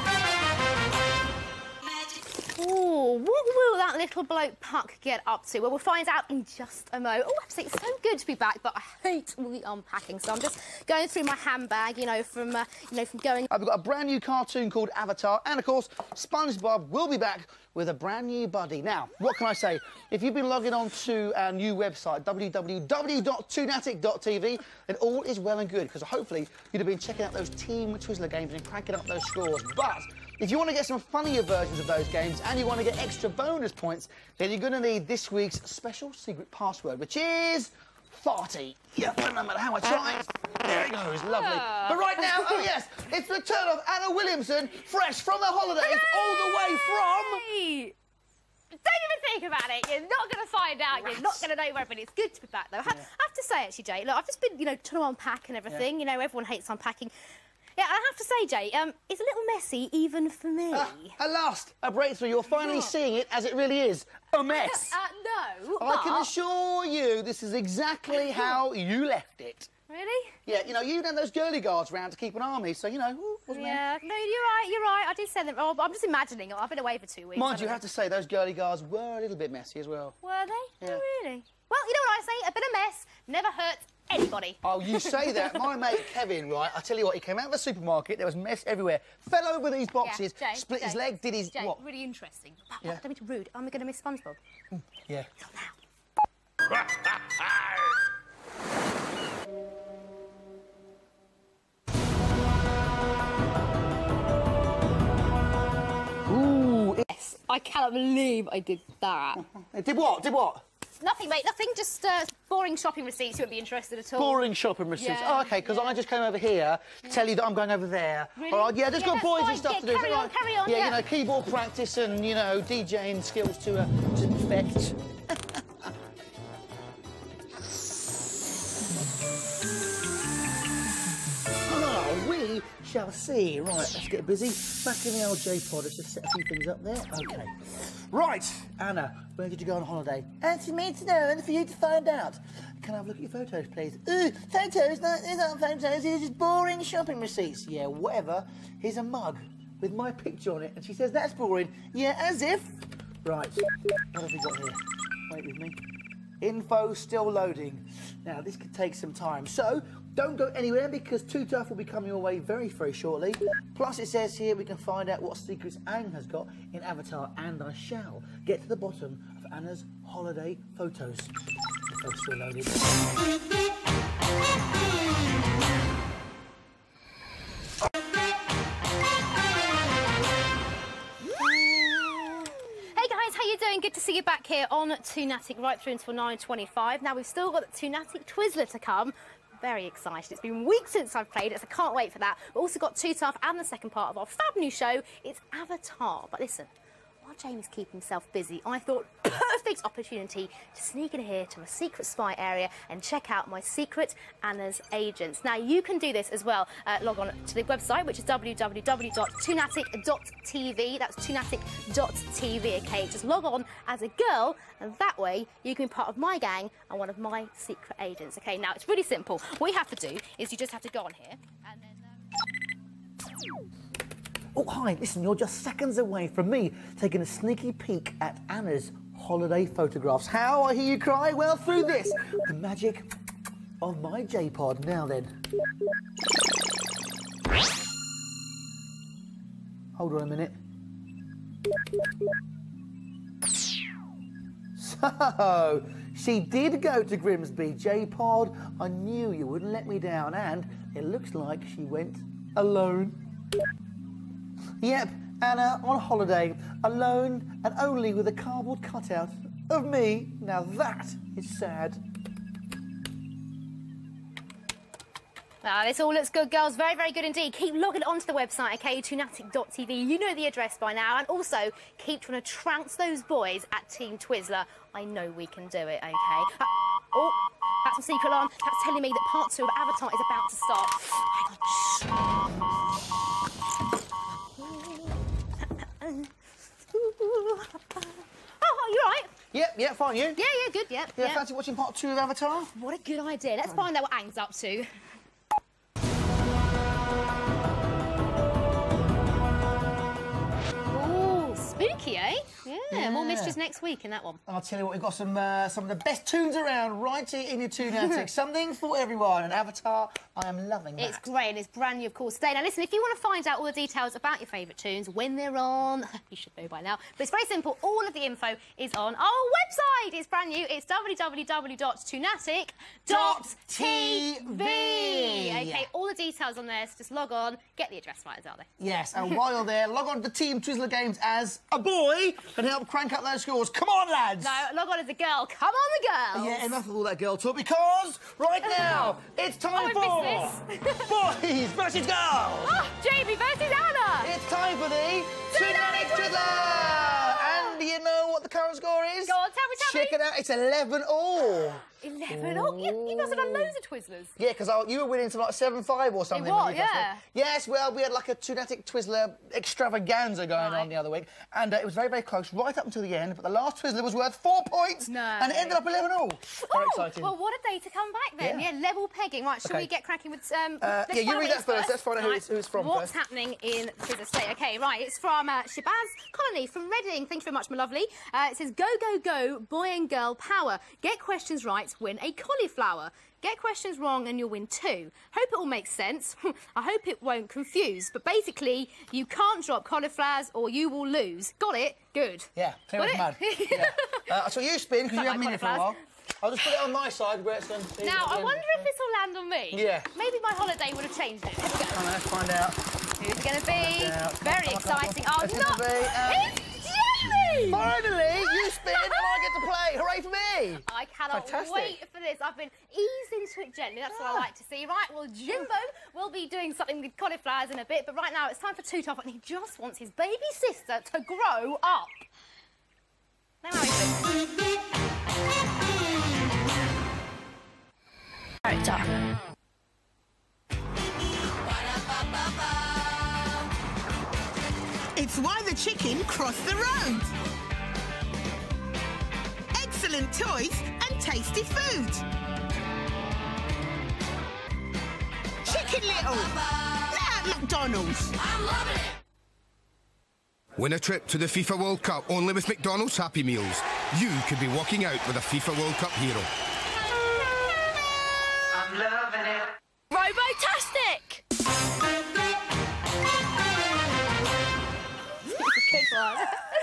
Ooh, what will that little bloke Puck get up to? Well, we'll find out in just a moment. Oh, absolutely, it's so good to be back, but I hate all the unpacking, so I'm just going through my handbag, you know, from, uh, you know, from going... I've got a brand new cartoon called Avatar, and, of course, SpongeBob will be back with a brand new buddy. Now, what can I say? If you've been logging on to our new website, w w w dot toonattik dot t v, then all is well and good, because hopefully you'd have been checking out those Team Twizzler games and cranking up those scores. But if you want to get some funnier versions of those games and you want to get extra bonus points, then you're going to need this week's special secret password, which is farty. Yeah, no matter how I try. There it goes, lovely. Oh. But right now, oh yes, it's the return of Anna Williamson, fresh from the holidays, all the way from... Hey! Don't even think about it. You're not going to find out. You're not going to know where, but it's good to be back, though. I have, Yeah. I have to say, actually, Jay, look, I've just been, you know, trying to unpack and everything. Yeah. You know, everyone hates unpacking. Yeah, I have to say, Jay, um, it's a little messy even for me. Uh, at last, a breakthrough. You're finally seeing it as it really is. A mess. Uh, no, I can but- assure you this is exactly how you left it. Really? Yeah, you know, you had those girly guards round to keep an army, so, you know, ooh, wasn't Yeah, no, you're right, you're right. I did send them. Oh, but I'm just imagining it. I've been away for two weeks. there? Mind haven't you, I? I have to say, those girly guards were a little bit messy as well. Were they? Yeah. Oh, really? Well, you know what I say? A bit of mess never hurts anybody. Oh, you say that. My mate Kevin, right, I tell you what, he came out of the supermarket, there was mess everywhere, fell over these boxes, Yeah, Jay, split his Jay, leg, did his... Jay, what? really interesting. But, Yeah. yeah. Don't be too rude. Am I going to miss SpongeBob? Yeah. Not now. Ooh, it... Yes, I cannot believe I did that. it did what? Did what? Nothing, mate, nothing. Just uh, boring shopping receipts. You won't be interested at all. Boring shopping receipts. Yeah, oh, OK, because yeah. I just came over here to tell you that I'm going over there. Really? All right, yeah, just Yeah, got that's boys fine. and stuff Yeah, to do. carry is that on, right? carry on, Yeah, yeah. you know, keyboard practice and, you know, DJing skills to, uh, to perfect. Ah, we shall see. Right, let's get busy. Back in the old J-pod. Let's just set a few things up there. OK. Right, Anna, where did you go on holiday? And for me to know and for you to find out. Can I have a look at your photos, please? Ooh, photos? No, these aren't photos. These are just boring shopping receipts. Yeah, whatever. Here's a mug with my picture on it. And she says, that's boring. Yeah, as if. Right, what have we got here? Wait with me. Info still loading. Now, this could take some time. So, don't go anywhere because Toonattik will be coming your way very, very shortly. Plus, it says here we can find out what secrets Aang has got in Avatar, and I shall get to the bottom of Anna's holiday photos. Info still loaded. Hey guys, how you doing? Good to see you back here on Toonattik right through until nine twenty-five. Now we've still got the Toonattik Twizzler to come. Very excited. It's been weeks since I've played it, so I can't wait for that. We've also got Toonattik and the second part of our fab new show. It's Avatar. But listen, while Jamie's keeping himself busy, I thought perfect opportunity to sneak in here to my secret spy area and check out my secret Anna's agents. Now you can do this as well. Uh, log on to the website, which is w w w dot toonattik dot t v. That's toonattik dot t v. Okay, just log on as a girl, and that way you can be part of my gang and one of my secret agents. Okay, now it's really simple. What you have to do is you just have to go on here and then. Um... Oh, hi, listen, you're just seconds away from me taking a sneaky peek at Anna's holiday photographs. How, I hear you cry? Well, through this, the magic of my J-pod. Now then. Hold on a minute. So, she did go to Grimsby, J-pod. I knew you wouldn't let me down, and it looks like she went alone. Yep, Anna on holiday, alone and only with a cardboard cutout of me. Now that is sad. Ah, this all looks good, girls. Very, very good indeed. Keep logging onto the website, okay, toonattik dot t v. You know the address by now. And also, keep trying to trounce those boys at Team Twizzler. I know we can do it, okay? Uh, oh, that's a secret alarm. That's telling me that part two of Avatar is about to start. Hang on. Oh, you right? Yep, yep, fine, you? Yeah, yeah, good, yep. Yeah, yep. fancy watching part two of Avatar? What a good idea. Let's find out what Aang's up to. Ooh, spooky, eh? Yeah, Yeah. more mysteries next week in that one. I'll tell you what, we've got some uh, some of the best tunes around right here in your Toonattik. Something for everyone. And Avatar, I am loving that. It's great and it's brand new, of course, today. Now, listen, if you want to find out all the details about your favourite tunes, when they're on, you should know by now, but it's very simple. All of the info is on our website. It's brand new. It's w w w dot toonattik dot t v. OK, all the details on there, so just log on, get the address right, are they? Yes, and while you're there, log on to Team Twizzler Games as a boy and help crank up those scores. Come on, lads! No, log on as a girl. Come on, the girls! Yeah, enough of all that girl talk, because right now it's time Oh, for boys versus girls. Oh, Jamie versus Anna. It's time for the Toonattik Twizzler. And you know what the current score is? Go on, tell me, tell Check it out. It's eleven all. eleven. Oh, you, you must have done loads of Twizzlers. Yeah, because you were winning to like seven five or something. what? when you first Yeah. went. Yes, well, we had like a Toonattik Twizzler extravaganza going Right. on the other week, and uh, it was very, very close right up until the end, but the last Twizzler was worth four points, No. and it ended up eleven all. Very Oh, exciting. well, what a day to come back then. Yeah. Yeah, level pegging. Right, shall Okay. we get cracking with... Um, Uh, let's yeah, you find out read what that it's first. Let's find out who it's- who it's from What's first. happening in Twizzler State? OK, right, it's from uh, Shabazz Colony from Reading. Thank you very much, my lovely. Uh, it says, go, go, go, boy and girl power. Get questions right, win a cauliflower. Get questions wrong and you'll win two. Hope it all makes sense. I hope it won't confuse. But basically, you can't drop cauliflowers or you will lose. Got it? Good. Yeah, clear as Got mud. it? yeah. Uh, so you spin, because you Don't haven't been like here for a while. cauliflowers. I'll just put it on my side where it's going to be. Now, at the I end. wonder if this will land on me. Yeah. Maybe my holiday would have changed it. Let's go. Come on, let's find out. Who's it going to be? Find out. Come Very on, come on, exciting. come on. Oh, It's no! gonna be, um, It's Jamie! Finally, you spin and I get to play. Hooray for me! I cannot Fantastic. wait for this. I've been eased into it gently. That's what I like to see. Right, well, Jimbo will be doing something with cauliflowers in a bit, but right now it's time for Toonattik, and he just wants his baby sister to grow up. Now, how is it? Character. It's why the chicken crossed the road. Excellent toys and tasty food. Chicken Little. Now at McDonald's. Win a trip to the FIFA World Cup only with McDonald's Happy Meals. You could be walking out with a FIFA World Cup hero. I'm loving it. Robotastic! Good one.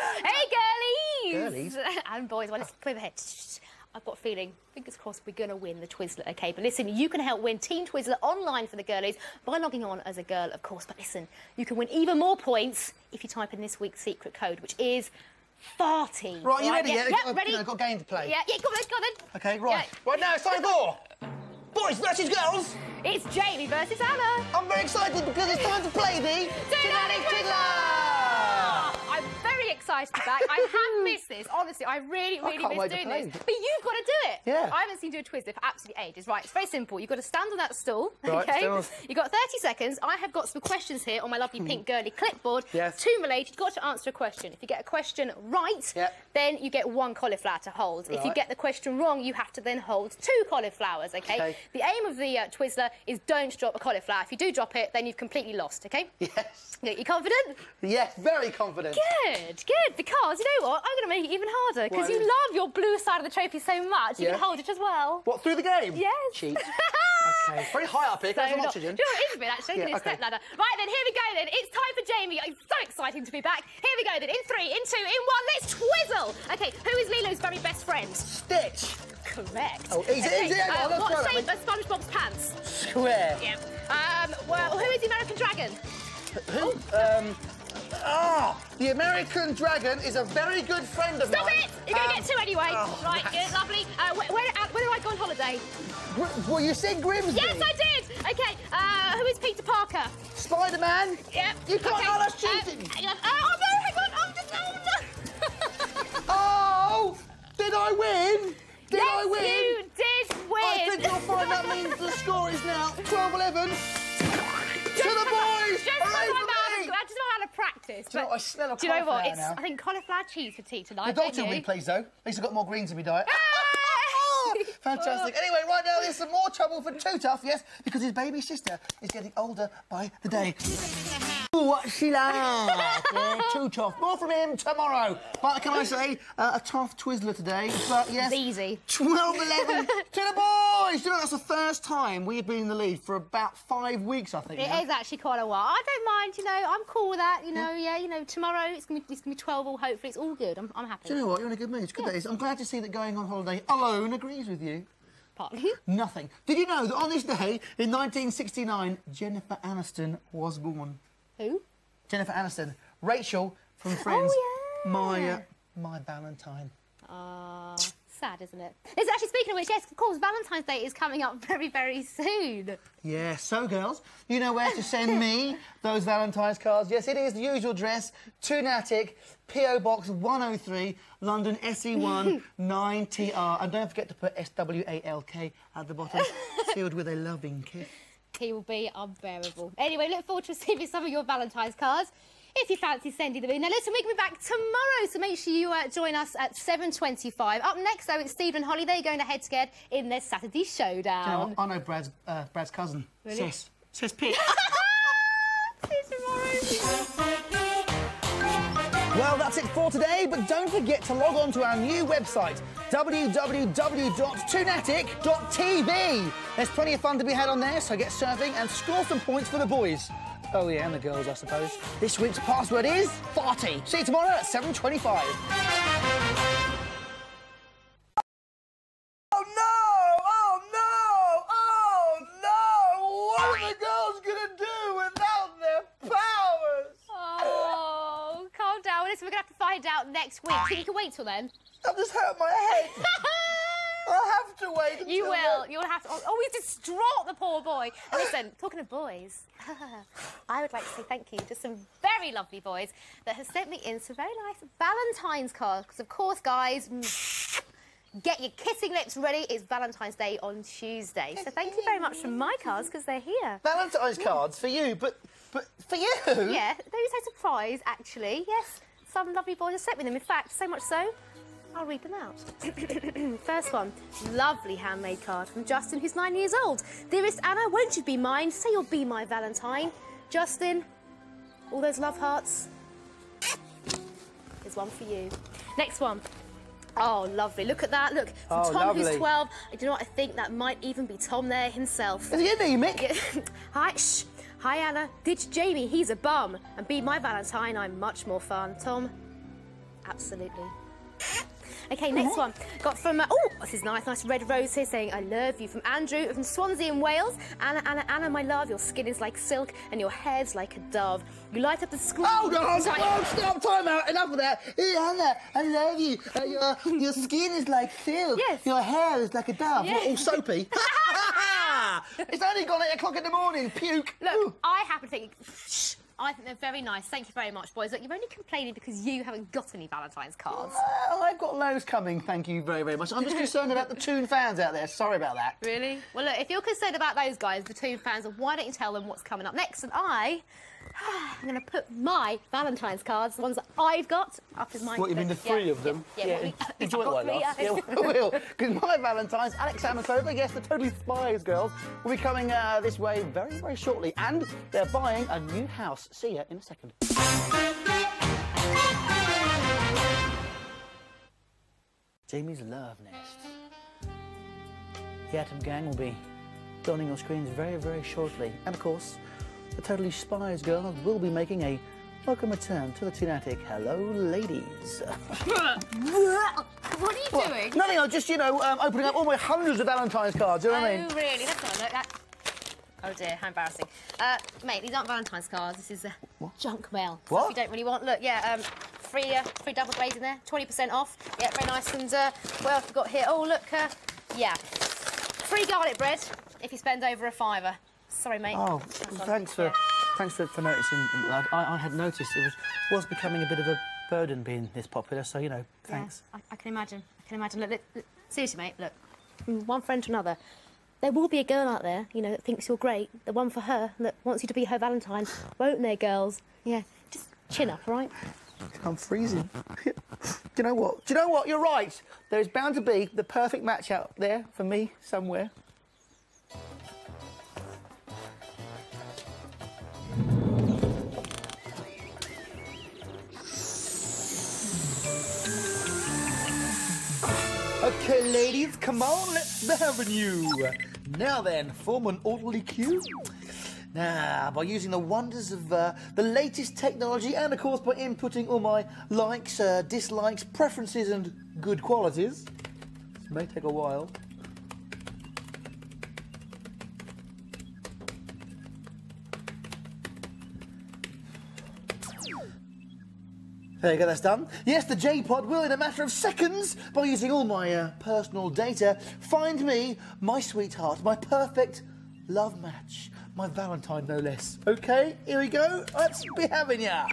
Hey, girlies! Girlies? And boys, well, let's clear the head. I've got a feeling, fingers crossed, we're going to win the Twizzler, OK? But listen, you can help win Team Twizzler online for the girlies by logging on as a girl, of course. But listen, you can win even more points if you type in this week's secret code, which is farty. Right, you ready? Yeah, Yeah, yeah, I've- ready? you know, I've got a game to play. Yeah, yeah, go on then, go on then. OK, right. Yeah. Right now, it's time for boys versus girls. It's Jamie versus Anna. I'm very excited because it's time to play the Toonattik Twizzler. I'm very excited to be back. I have missed this, honestly. I really, I really can't wait miss to doing play. this. But you've got to do it. Yeah. I haven't seen you do a Twizzler for absolutely ages. Right, it's very simple. You've got to stand on that stool, Right, OK? still. You've got thirty seconds. I have got some questions here on my lovely pink girly clipboard. Yes. Two related. You've got to answer a question. If you get a question right, Yep. then you get one cauliflower to hold. If you Right. get the question wrong, you have to then hold two cauliflowers, OK? Okay. The aim of the uh, Twizzler is don't drop a cauliflower. If you do drop it, then you've completely lost, OK? Yes. You you confident? Yes, very confident. Good, good, because you know what? I'm going to make it even harder, because Why? you love your blue side of the trophy so much, you Yeah. can hold it as well. What, through the game? Yes. Cheat. OK, very high up here. So Got some not- oxygen. Do you know what it is a bit, actually? Yeah, It's a okay. step ladder. Right, then, here we go, then. It's time for Jamie. It's so exciting to be back. Here we go, then. In three, in two, in one, let's twizzle. OK, who is Lilo's very best friend? Stitch. Correct. Oh, easy, Okay, easy, hang on, uh, let's what try that, shape mate. are SpongeBob's pants? Square. Yeah. Um, well, who is the American Dragon? Who? Um. Ah, the American Dragon is a very good friend of Stop mine. it! You're going to Um, get two anyway. oh, right, rats. good, lovely. Uh, where, where, uh, where do I go on holiday? Gr- well, you said Grimsby. Yes, I did. OK, uh, who is Peter Parker? Spider-Man. Yep. You can't. Okay. Oh, that's Uh, cheating. hang on. Oh, no, hang on. I'm just... Oh, no. Oh, did I win? Did yes, I win? you did win. I think you'll find that means the score is now twelve eleven. To the boys! Just Hooray my for mouth. me! I just know how to practice. Do you know but- what, I smell a Do you know what? cauliflower It's, now. I think cauliflower cheese for tea tonight. The don't doctor will you? be pleased, though. At least I've got more greens in my diet. Ah! Fantastic. Anyway, right now there's some more trouble for Tootaf, yes, because his baby sister is getting older by the day. Ooh, what she like? Yeah, Tootaf. More from him tomorrow. But can I say, uh, a tough Twizzler today. But yes, It's easy. twelve eleven to the boys. You know, that's the first time we've been in the lead for about five weeks, I think. It now. is actually quite a while. I don't mind, you know, I'm cool with that, you know, yeah, you know, tomorrow it's going to be, it's gonna be twelve all, hopefully it's all good. I'm, I'm happy. Do you know what? You're in a good mood. It's good that is. I'm glad to see that going on holiday alone agrees with you. Partly. Nothing. Did you know that on this day, in nineteen sixty-nine, Jennifer Aniston was born? Who? Jennifer Aniston. Rachel from Friends. Oh, yeah. My uh, my Valentine. Ah, sad, isn't it? It's actually, speaking of which, yes, of course, Valentine's Day is coming up very, very soon. Yeah, so, girls, you know where to send me those Valentine's cards. Yes, it is the usual address, Toonattik, P O Box one oh three, London, S E one nine T R. And don't forget to put S W A L K at the bottom, sealed with a loving kiss. He will be unbearable. Anyway, look forward to receiving some of your Valentine's cards. If you fancy sending them in. Now, listen, we can be back tomorrow, so make sure you uh, join us at seven twenty-five. Up next, though, it's Steve and Holly. They're going to head-to-head in their Saturday showdown. Do you know what? I know Brad's, uh, Brad's cousin. Really? Sis. Sis Pete. See you tomorrow. Well, that's it for today, but don't forget to log on to our new website, w w w dot toonattik dot t v. There's plenty of fun to be had on there, so get surfing and score some points for the boys. Oh, yeah, and the girls, I suppose. This week's password is farty. See you tomorrow at seven twenty-five. Oh, no! Oh, no! Oh, no! What are the girls going to do without their powers? Oh, calm down. Listen, we're going to have to find out next week. Think you can wait till then? I've just hurt my head. I'll have to wait until You will. then. You'll have to. Oh, he's distraught, the poor boy. And listen, talking of boys, I would like to say thank you to some very lovely boys that have sent me in some very nice Valentine's cards. Because, of course, guys, get your kissing lips ready. It's Valentine's Day on Tuesday. So thank you very much for my cards, because they're here. Valentine's cards for you, but but for you? Yeah, they were so surprised, actually. Yes, some lovely boys have sent me them. In fact, so much so, I'll read them out. First one, lovely handmade card from Justin, who's nine years old. Dearest Anna, won't you be mine? Say you'll be my Valentine. Justin, all those love hearts. Here's one for you. Next one. Oh, lovely. Look at that. Look, from Oh, Tom, lovely. who's twelve. I do not I think that might even be Tom there himself. Is he anemic? Hi, shh. Hi, Anna. Ditch Jamie. He's a bum. And be my Valentine. I'm much more fun. Tom, absolutely. Okay, next one. Got from, uh, oh, this is nice, nice red rose here saying, I love you, from Andrew from Swansea in Wales. Anna, Anna, Anna, my love, your skin is like silk and your hair's like a dove. You light up the school. Oh, no, Sorry. stop, stop, time out, enough of that. Hey, Anna, I love you. Uh, your, your skin is like silk. Yes. Your hair is like a dove. Yes. What, all soapy? It's only gone eight o'clock in the morning. Puke. Look, Ooh. I happen to think, shh, I think they're very nice. Thank you very much, boys. Look, you're only complaining because you haven't got any Valentine's cards. Well, I've got loads coming, thank you very, very much. I'm just concerned about the Toon fans out there. Sorry about that. Really? Well, look, if you're concerned about those guys, the Toon fans, why don't you tell them what's coming up next? And I, I'm going to put my Valentine's cards, the ones that I've got, up in my... What, you mean the three yeah, of them? Yeah, yeah. Yeah, What we, enjoy it while it three, lasts. yeah. Yeah, we will. Because my Valentine's, Alex Amakova, yes, the Totally Spies girls, will be coming uh, this way very, very shortly. And they're buying a new house. See ya in a second. Jamie's Love Nest. The Atom Gang will be donning your screens very, very shortly. And, of course, the Totally Spies girls will be making a welcome return to the Toonattik. Hello, ladies. What are you What? doing? Nothing, I'm just, you know, um, opening up all my hundreds of Valentine's cards, you know Oh, what I mean? really? Let's have a look. That... Oh, dear, how embarrassing. Uh, mate, these aren't Valentine's cards. This is uh, junk mail. What? Stuff you don't really want. Look, yeah, um, free, uh, free double glazed in there, twenty percent off. Yeah, very nice. And uh, what else we got here? Oh, look, uh, yeah. Free garlic bread if you spend over a fiver. Sorry, mate. Oh, That's on. thanks for Yeah. thanks for, for noticing. I, I had noticed it was was becoming a bit of a burden being this popular, so, you know, thanks. Yeah, I, I can imagine. I can imagine. Look, look, look, seriously, mate, look. From one friend to another. There will be a girl out there, you know, that thinks you're great. The one for her that wants you to be her Valentine. Won't there, girls? Yeah, just chin up, all right? I'm freezing. Do you know what? Do you know what? You're right. There is bound to be the perfect match out there for me somewhere. Okay, ladies, come on, let's be having you. Now then, form an orderly queue. Now, by using the wonders of uh, the latest technology and, of course, by inputting all my likes, uh, dislikes, preferences and good qualities. This may take a while. There you go, that's done. Yes, the J-Pod will, in a matter of seconds, by using all my uh, personal data, find me my sweetheart, my perfect love match, my Valentine, no less. OK, here we go. Let's be having ya.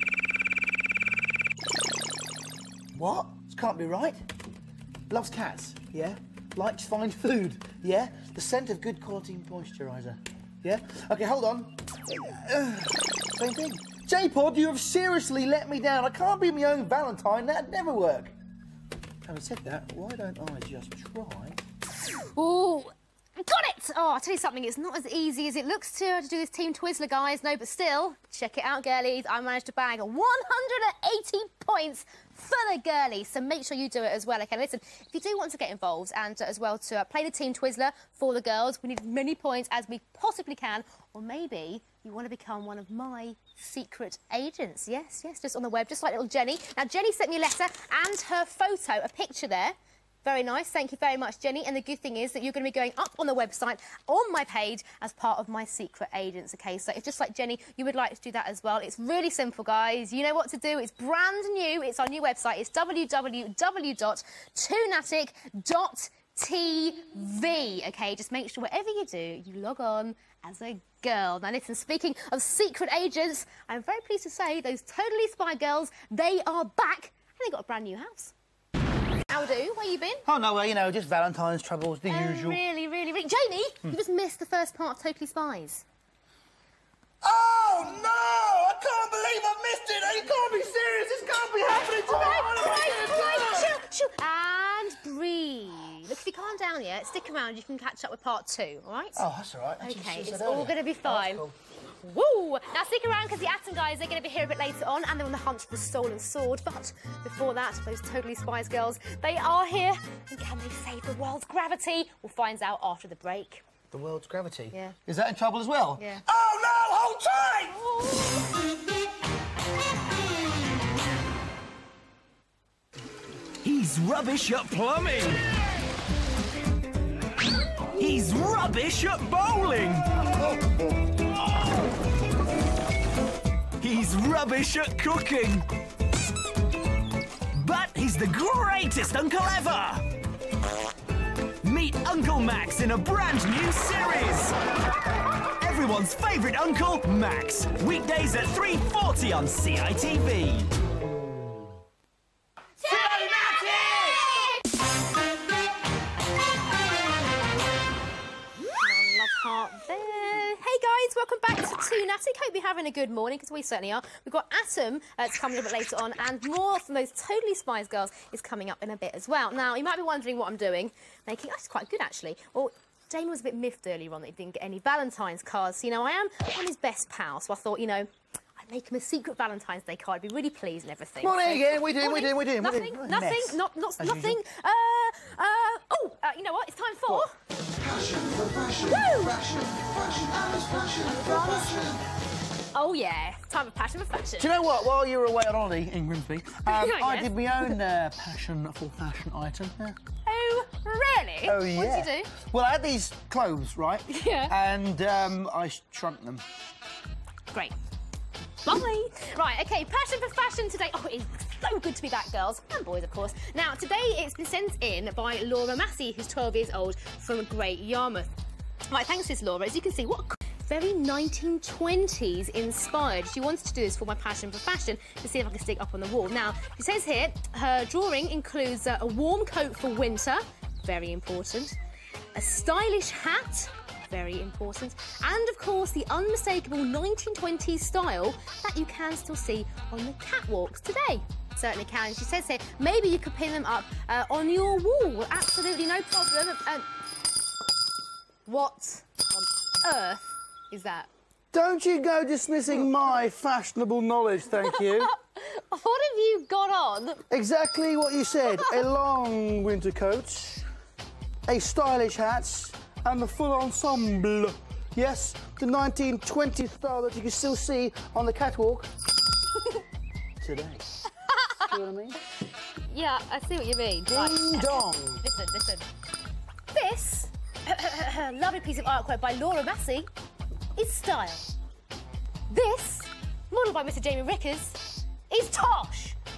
What? This can't be right. Loves cats, yeah? Likes fine food, yeah? The scent of good quality moisturiser, yeah? OK, hold on. Uh, same thing. J-Pod, you have seriously let me down. I can't be my own Valentine. That'd never work. Having said that, why don't I just try? Ooh, got it! Oh, I'll tell you something, it's not as easy as it looks to, to do this Team Twizzler, guys. No, but still, check it out, girlies. I managed to bag one hundred eighty points for the girlies, so make sure you do it as well. OK, listen, if you do want to get involved and uh, as well to uh, play the Team Twizzler for the girls, we need as many points as we possibly can, or maybe you want to become one of my secret agents. Yes, yes, just on the web, just like little Jenny. Now, Jenny sent me a letter and her photo, a picture there. Very nice, thank you very much, Jenny. And the good thing is that you're going to be going up on the website, on my page, as part of my secret agents, OK? So if just like Jenny, you would like to do that as well, it's really simple, guys. You know what to do. It's brand new. It's our new website. It's w w w dot toonattik dot t v, OK? Just make sure whatever you do, you log on as a girl. Now, listen, speaking of secret agents, I'm very pleased to say those Totally Spy girls, they are back, and they got a brand new house. How do? Where you been? Oh, no, well, you know, just Valentine's troubles, the oh, usual. Really, really, really. Jamie, hmm. you just missed the first part of Totally Spies. Oh, no! I can't believe I missed it! You can't be serious! This can't be happening to me! All right, all right, chill, chill. And breathe. Look, if you calm down yet, stick around, you can catch up with part two, all right? Oh, that's all right. That's OK, it's all going to be fine. Oh, woo! Now stick around because the Atom guys, they're going to be here a bit later on and they're on the hunt for the stolen sword. But before that, those Totally Spies girls, they are here. And can they save the world's gravity? We'll find out after the break. The world's gravity? Yeah. Is that in trouble as well? Yeah. Oh, no! Hold tight! Oh. He's rubbish at plumbing. He's rubbish at bowling. He's rubbish at cooking. But he's the greatest uncle ever. Meet Uncle Max in a brand new series. Everyone's favourite uncle, Max. Weekdays at three forty on C I T V. Heart there. Hey guys, welcome back to Toonattik. Hope you're having a good morning, because we certainly are. We've got Atom uh, to come a little bit later on, and more from those Totally Spies girls is coming up in a bit as well. Now, you might be wondering what I'm doing. Making, oh, it's quite good actually. Well, Jamie was a bit miffed earlier on that he didn't get any Valentine's cards. So, you know, I am I'm his best pal, so I thought, you know, I'd make him a secret Valentine's Day card. I'd be really pleased and everything. Morning so, again. We're doing, morning. we're doing, we're doing. Nothing, we're doing. nothing, Mess. not, not, As nothing. usual. Uh, uh, oh, uh, you know what? It's time for... What? Passion for fashion, Woo! fashion, fashion, Alice, passion for fashion. Oh, yeah. Time for passion for fashion. Do you know what? While you were away on holiday in Grimsby, um, Yeah, I yes. did my own uh, passion for fashion item. Yeah. Oh, really? Oh, yeah. What did you do? Well, I had these clothes, right? Yeah. And um, I shrunk them. Great. Lovely. Right, OK, passion for fashion today. Oh, it's so good to be back, girls. And boys, of course. Now, today it's been sent in by Laura Massey, who's twelve years old, from Great Yarmouth. Right, thanks to this, Laura. As you can see, what very nineteen twenties inspired. She wanted to do this for my passion for fashion to see if I can stick up on the wall. Now, she says here, her drawing includes uh, a warm coat for winter, very important, a stylish hat, very important, and of course the unmistakable nineteen twenties style that you can still see on the catwalks today. Certainly can. She says here, maybe you could pin them up uh, on your wall. Well, absolutely no problem. Um, what on earth is that? Don't you go dismissing my fashionable knowledge, thank you. What have you got on? Exactly what you said. A long winter coat, a stylish hat, and the full ensemble. Yes, the nineteen twenties style that you can still see on the catwalk today. See what I mean? Yeah, I see what you mean. Ding Right. dong. Listen, listen. This lovely piece of artwork by Laura Massey is style. This, modelled by Mister Jamie Rickers, is tosh.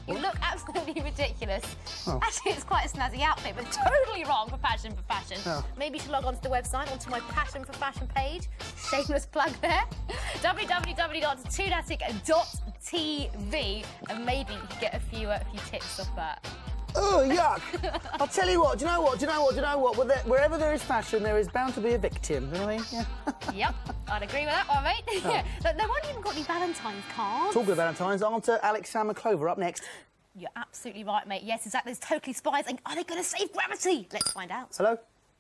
ridiculous. Oh. Actually, it's quite a snazzy outfit, but totally wrong for Passion for Fashion. Oh. Maybe you should log on to the website, onto my Passion for Fashion page. Shameless plug there. w w w dot toonattik dot t v, and maybe you could get a few, uh, a few tips off that. Oh, yuck. I'll tell you what, do you know what, do you know what, do you know what? Well, there, wherever there is fashion, there is bound to be a victim, you know what I mean? Yeah. Yep, I'd agree with that one, mate. Oh. Yeah. Look, they won't even got any Valentine's cards. Talking of Valentine's, on to Alex, Sam and Clover up next. You're absolutely right, mate. Yes, exactly. There's totally spies. And are they going to save gravity? Let's find out. Hello?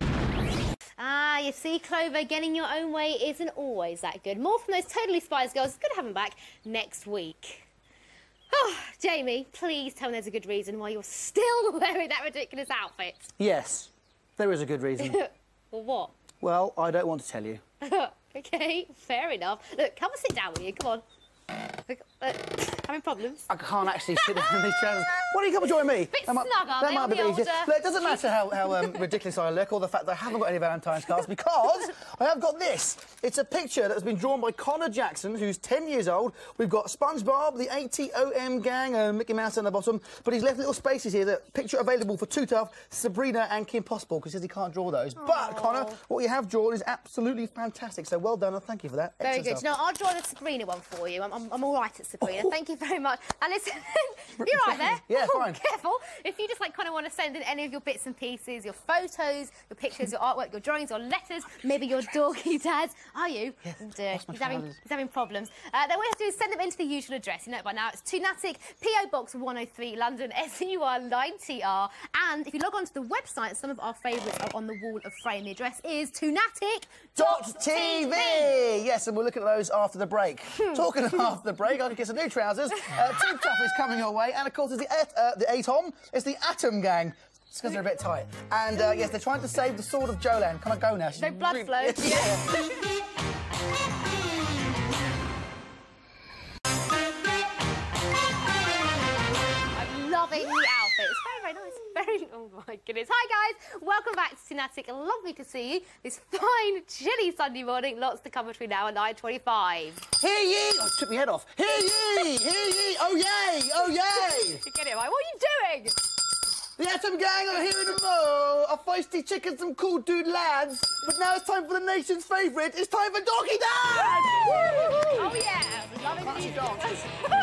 Ah, you see, Clover, getting your own way isn't always that good. More from those Totally Spies girls. It's good to have them back next week. Oh, Jamie, please tell me there's a good reason why you're still wearing that ridiculous outfit. Yes, there is a good reason. Well, what? Well, I don't want to tell you. OK, fair enough. Look, come and sit down with you. Come on. Look, uh, having problems? I can't actually sit down in these trousers. Why don't you come and join me? Bit that might, snug, aren't that they, might on be the a bit easier. older- Look, it doesn't matter how, how um, ridiculous I look or the fact that I haven't got any Valentine's cards because I have got this. It's a picture that's been drawn by Connor Jackson, who's ten years old. We've got SpongeBob, the A T O M gang, uh, Mickey Mouse on the bottom, but he's left little spaces here. The picture available for Tootaf, Sabrina and Kim Possible, because he says he can't draw those. Aww. But, Connor, what you have drawn is absolutely fantastic, so well done and thank you for that. Very Excellent good. stuff. No, I'll draw the Sabrina one for you. I'm, I'm, I'm all right at Sabrina. Oh. Thank you very much. And listen, you're right there. Yeah, oh, fine. Careful. If you just like kind of want to send in any of your bits and pieces, your photos, your pictures, your artwork, your drawings, your letters, maybe your dorky dads. Are you? Yes. And, uh, he's having he's having problems. Uh, then what you have to do is send them into the usual address. You know it by now. It's Toonattik, P O Box one oh three, London, S E one nine T R. And if you log on to the website, some of our favourites are on the wall of frame. The address is toonattik dot t v. Yes, and we'll look at those after the break. Talking of after the break, I can get some new trousers. Uh, Tootaf is coming your way, and of course, it's the at, uh, the Atom. It's the Atom Gang. It's because they're a bit tight. And uh, yes, they're trying to save the sword of Jolan. Can I go now? She's no blood really... flow. Yeah. I'm loving the outfit. It's very, very nice. Very. Oh my goodness. Hi guys. Welcome back to Toonattik. Lovely to see you this fine, chilly Sunday morning. Lots to come between now and nine twenty-five. Hear ye! Oh, took my head off. Hear ye! Hear ye! Oh yay! Oh yay! You get it right. What are you doing? The Atom Gang are here in the mall. A feisty chicken, some cool dude lads. But now it's time for the nation's favourite. It's time for Dorky Dad! Oh yeah, loving these dogs.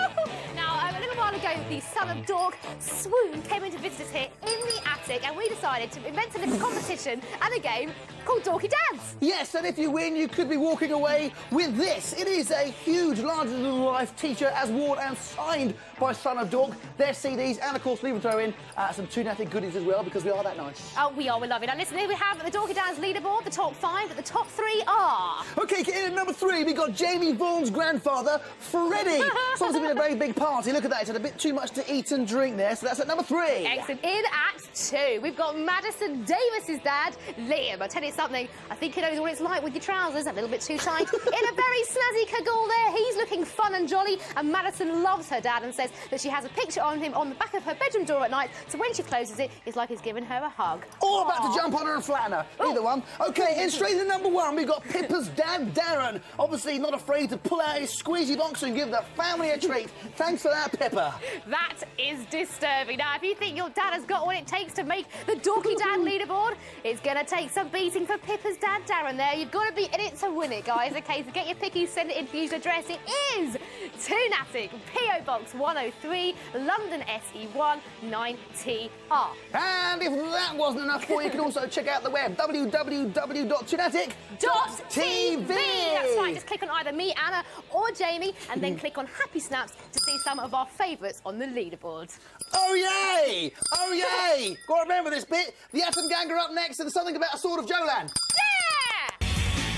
Now, um, a little while ago, the son of Dork, Swoon, came in to visit us here in the attic, and we decided to invent a little competition and a game called Dorky Dads. Yes, and if you win, you could be walking away with this. It is a huge, larger-than-life T-shirt, as worn and signed by Son of Dork, their C Ds, and of course, we will throw in uh, some Toonattik goodies as well, because we are that nice. Oh, we are. We love it. Now, listen, here we have the Dorky Dads leaderboard, the top five, but the top three are... OK, in at number three, we got Jamie Vaughan's grandfather, Freddie. It's obviously been a very big party. Look at that. It's had a bit too much to eat and drink there, so that's at number three. Excellent. In at two, we've got Madison Davis's dad, Liam. I'll tell you something, I think he knows what it's like with your trousers, a little bit too tight. In a very snazzy cagoule there, he's looking fun and jolly, and Madison loves her dad and says that she has a picture on him on the back of her bedroom door at night, so when she closes it, it's like he's giving her a hug. Or about to jump on her and flatten her. Either one. OK, in straight to number one, we've got Pippa's dad, Darren. Obviously not afraid to pull out his squeezy box and give the family a treat. Thanks for that, Pippa. That is disturbing. Now, if you think your dad has got what it takes to make the Dorky Dad leaderboard, it's going to take some beating for Pippa's dad, Darren, there. You've got to be in it to win it, guys. OK, so get your pickies, send it in for usual address. It is Toonattik, P O Box one oh three, London, S E one nine T R. And if that wasn't enough for you, you can also check out the web, w w w dot toonattik dot t v. That's right, just click on either me, Anna, or Jamie, and then click on Happy Snaps to see some of our favourites on the leaderboard. Oh, yay! Oh, yay! Got to remember this bit. The Atom Gang are up next, and something about a sword of Jolan. Yeah!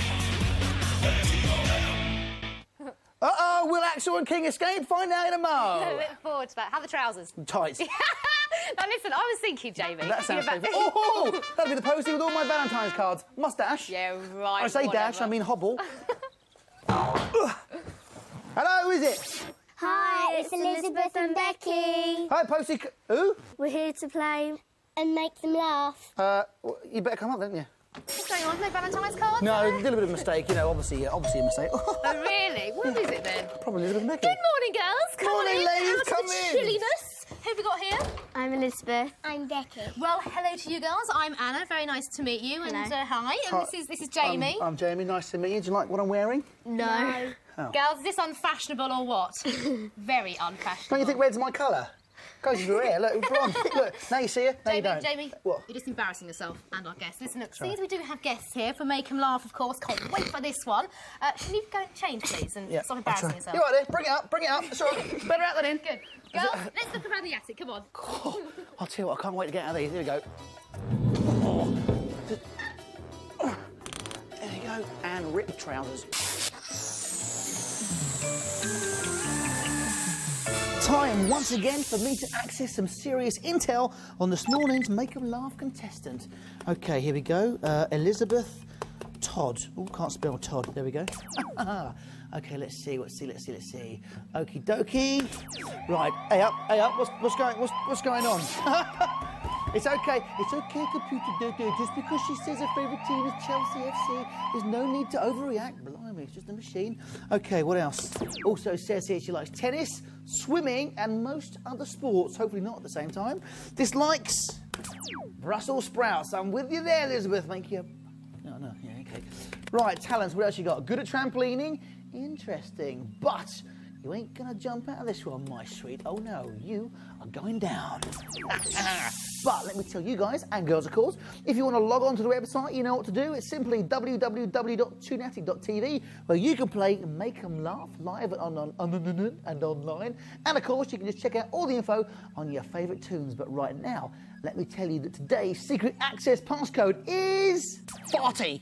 Uh-oh, will Axel and King escape? Find out in a mo. Look forward to that. How are the trousers? Tight. Now, listen, I was thinking, Jamie... That sounds about... painful. Oh, that'll be the postie with all my Valentine's cards. Mustache. Yeah, right. I say whatever. dash, I mean hobble. Hello, who is it? Hi, it's Elizabeth and Becky. Hi, Postie. Who? We're here to play and make them laugh. Uh, well, you better come up, don't you? What's going on? No Valentine's cards? No, a little bit of a mistake, you know, obviously, uh, obviously a mistake. Oh, really? What is it then? Probably Elizabeth and Becky. Good morning, girls. Come Morning, on in. ladies, Out come of the in. chilliness. Who have we got here? I'm Elizabeth. I'm Becky. Well, hello to you girls. I'm Anna. Very nice to meet you. Hello. And uh, hi. And Hi. this is this is Jamie. I'm, I'm Jamie. Nice to meet you. Do you like what I'm wearing? No. No. Oh. Girls, is this unfashionable or what? Very unfashionable. Don't you think red's my colour? Goes with your hair. Look, blonde. Look, now you see it. Now Jamie, you don't. Jamie, what? You're just embarrassing yourself and our guests. Listen, look, Sorry. seeing as we do have guests here for Make 'em Laugh, of course, can't wait for this one. Uh, should you go and change, please, and Yeah, stop I'll embarrassing try. yourself? You're right there. Bring it up. Bring it up. It's all right. Better out than in. Good. Girls, let's look around the attic. Come on. Oh, I'll tell you what. I can't wait to get out of these. Here we go. Oh. There you go. And rip the trousers. Time once again for me to access some serious intel on this morning's Make 'em Laugh contestant. OK, here we go. Uh, Elizabeth Todd. Oh, can't spell Todd. There we go. OK, let's see. Let's see. Let's see. Let's see. Okie dokie. Right. Hey up. Hey up. What's, what's going? What's, what's going on? It's okay. It's okay, computer dodo. Just because she says her favourite team is Chelsea F C, there's no need to overreact. Blimey, it's just a machine. OK, what else? Also says here she likes tennis, swimming, and most other sports. Hopefully not at the same time. Dislikes Brussels sprouts. I'm with you there, Elizabeth. Thank you. No, no. Yeah, OK. Right, talents. What else you got? Good at trampolining. Interesting. But you ain't gonna jump out of this one, my sweet. Oh no, you are going down. But let me tell you guys, and girls of course, if you want to log on to the website, you know what to do. It's simply w w w dot toonattik dot t v, where you can play Make 'em Laugh live and, on, on, on, and online. And of course, you can just check out all the info on your favourite tunes. But right now, let me tell you that today's secret access passcode is forty.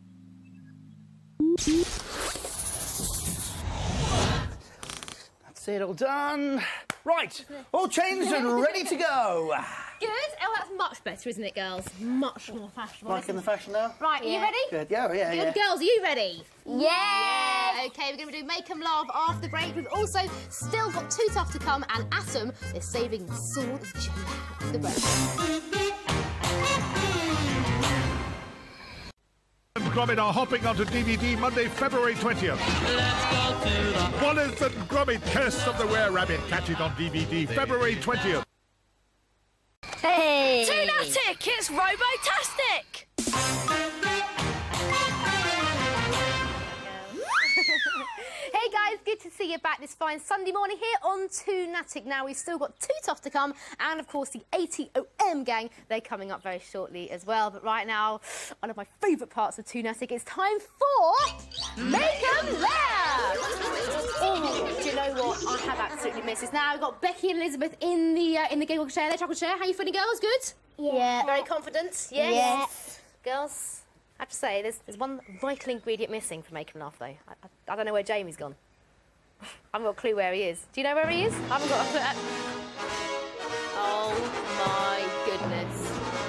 That's it, all done. Right, all changed and ready to go. Good. Oh, that's much better, isn't it, girls? Much more fashionable. Like in the fashion now? Right, are Yeah. you ready? Good, yeah, yeah, Good. yeah. Girls, are you ready? Yeah. Yeah. OK, we're going to do Make 'em Laugh after the break. We've also still got Too Tough to come, and Atom is saving the sword of Jonah after the break. Gromit are hopping onto D V D Monday, February twentieth. Let's go to the... Wallace and Gromit, Curse of the Were-Rabbit. Catch it on D V D, February twentieth. Hey. Toonattik, it's Robotastic! Hey guys, good to see you back this fine Sunday morning here on Toonattik. Now we've still got Too Tough to come, and of course the A T O M gang, they're coming up very shortly as well. But right now, one of my favourite parts of Toonattik, it's time for Make 'em Laugh. Oh, do you know what? I have absolutely missed this. Now we've got Becky and Elizabeth in the uh, in the giggle chair, their chocolate chair. How you feeling, girls? Good? Yeah. Very confident? Yes. Yes. Girls, I have to say, there's, there's one vital ingredient missing for Make 'em Laugh, though. I, I, I don't know where Jamie's gone. I haven't got a clue where he is. Do you know where he is? I haven't got a clue. Oh, my goodness.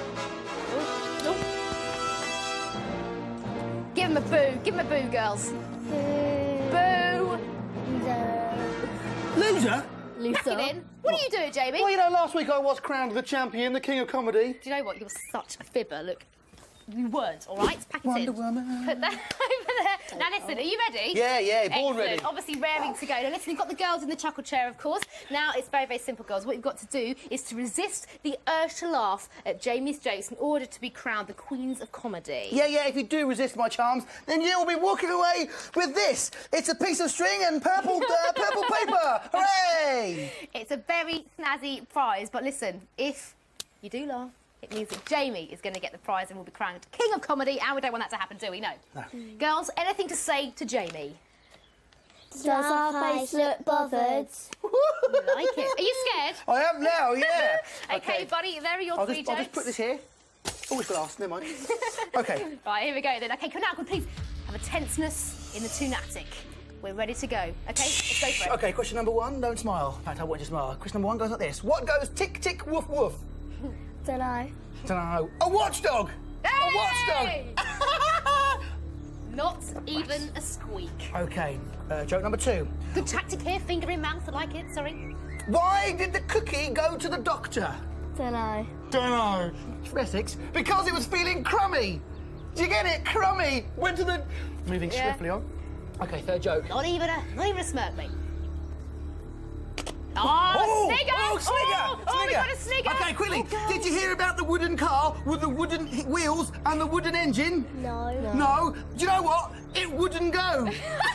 Oh, oh. Give him a boo. Give him a boo, girls. Boo. Boo. Loser? Pack it in. What are you doing, Jamie? Well, you know, last week I was crowned the champion, the king of comedy. Do you know what? You're such a fibber. Look, you weren't, all right? Pack it Wonder in. Woman. Put that over there. Now, listen, are you ready? Yeah, yeah, born Excellent. ready. Obviously, raring to go. Now, listen, we've got the girls in the chuckle chair, of course. Now, it's very, very simple, girls. What you've got to do is to resist the urge to laugh at Jamie's jokes in order to be crowned the queens of comedy. Yeah, yeah, if you do resist my charms, then you'll be walking away with this. It's a piece of string and purple, uh, purple paper. Hooray! It's a very snazzy prize, but listen, if you do laugh, it means that Jamie is going to get the prize and will be crowned king of comedy, and we don't want that to happen, do we? No. No. Girls, anything to say to Jamie? Does our face look bothered? You like it. Are you scared? I am now, yeah. OK, buddy, there are your I'll three just, jokes. I'll just put this here. Oh, it's glass, never mind. OK. Right, here we go then. OK, come now, please. Have a tenseness in the Toonattik. We're ready to go. OK, let's go for it. OK, question number one, don't smile. In fact, I want you to smile. Question number one goes like this. What goes tick, tick, woof, woof? Dunno. Dunno. A watchdog! Hey! A watchdog! Not even a squeak. OK, uh, joke number two. Good tactic here, finger in mouth, I like it, sorry. Why did the cookie go to the doctor? Dunno. Dunno. From Essex. Because it was feeling crummy. Do you get it? Crummy. Went to the... Moving Yeah. swiftly on. OK, third joke. Not even a, not even a smirk, mate. Oh, Oh, snigger! oh, snigger! Oh, oh, we Snigger. got a snigger! OK, Okay, quickly. Oh, Did you hear about the wooden car with the wooden wheels and the wooden engine? No. No. No? Do you know what? It wouldn't go.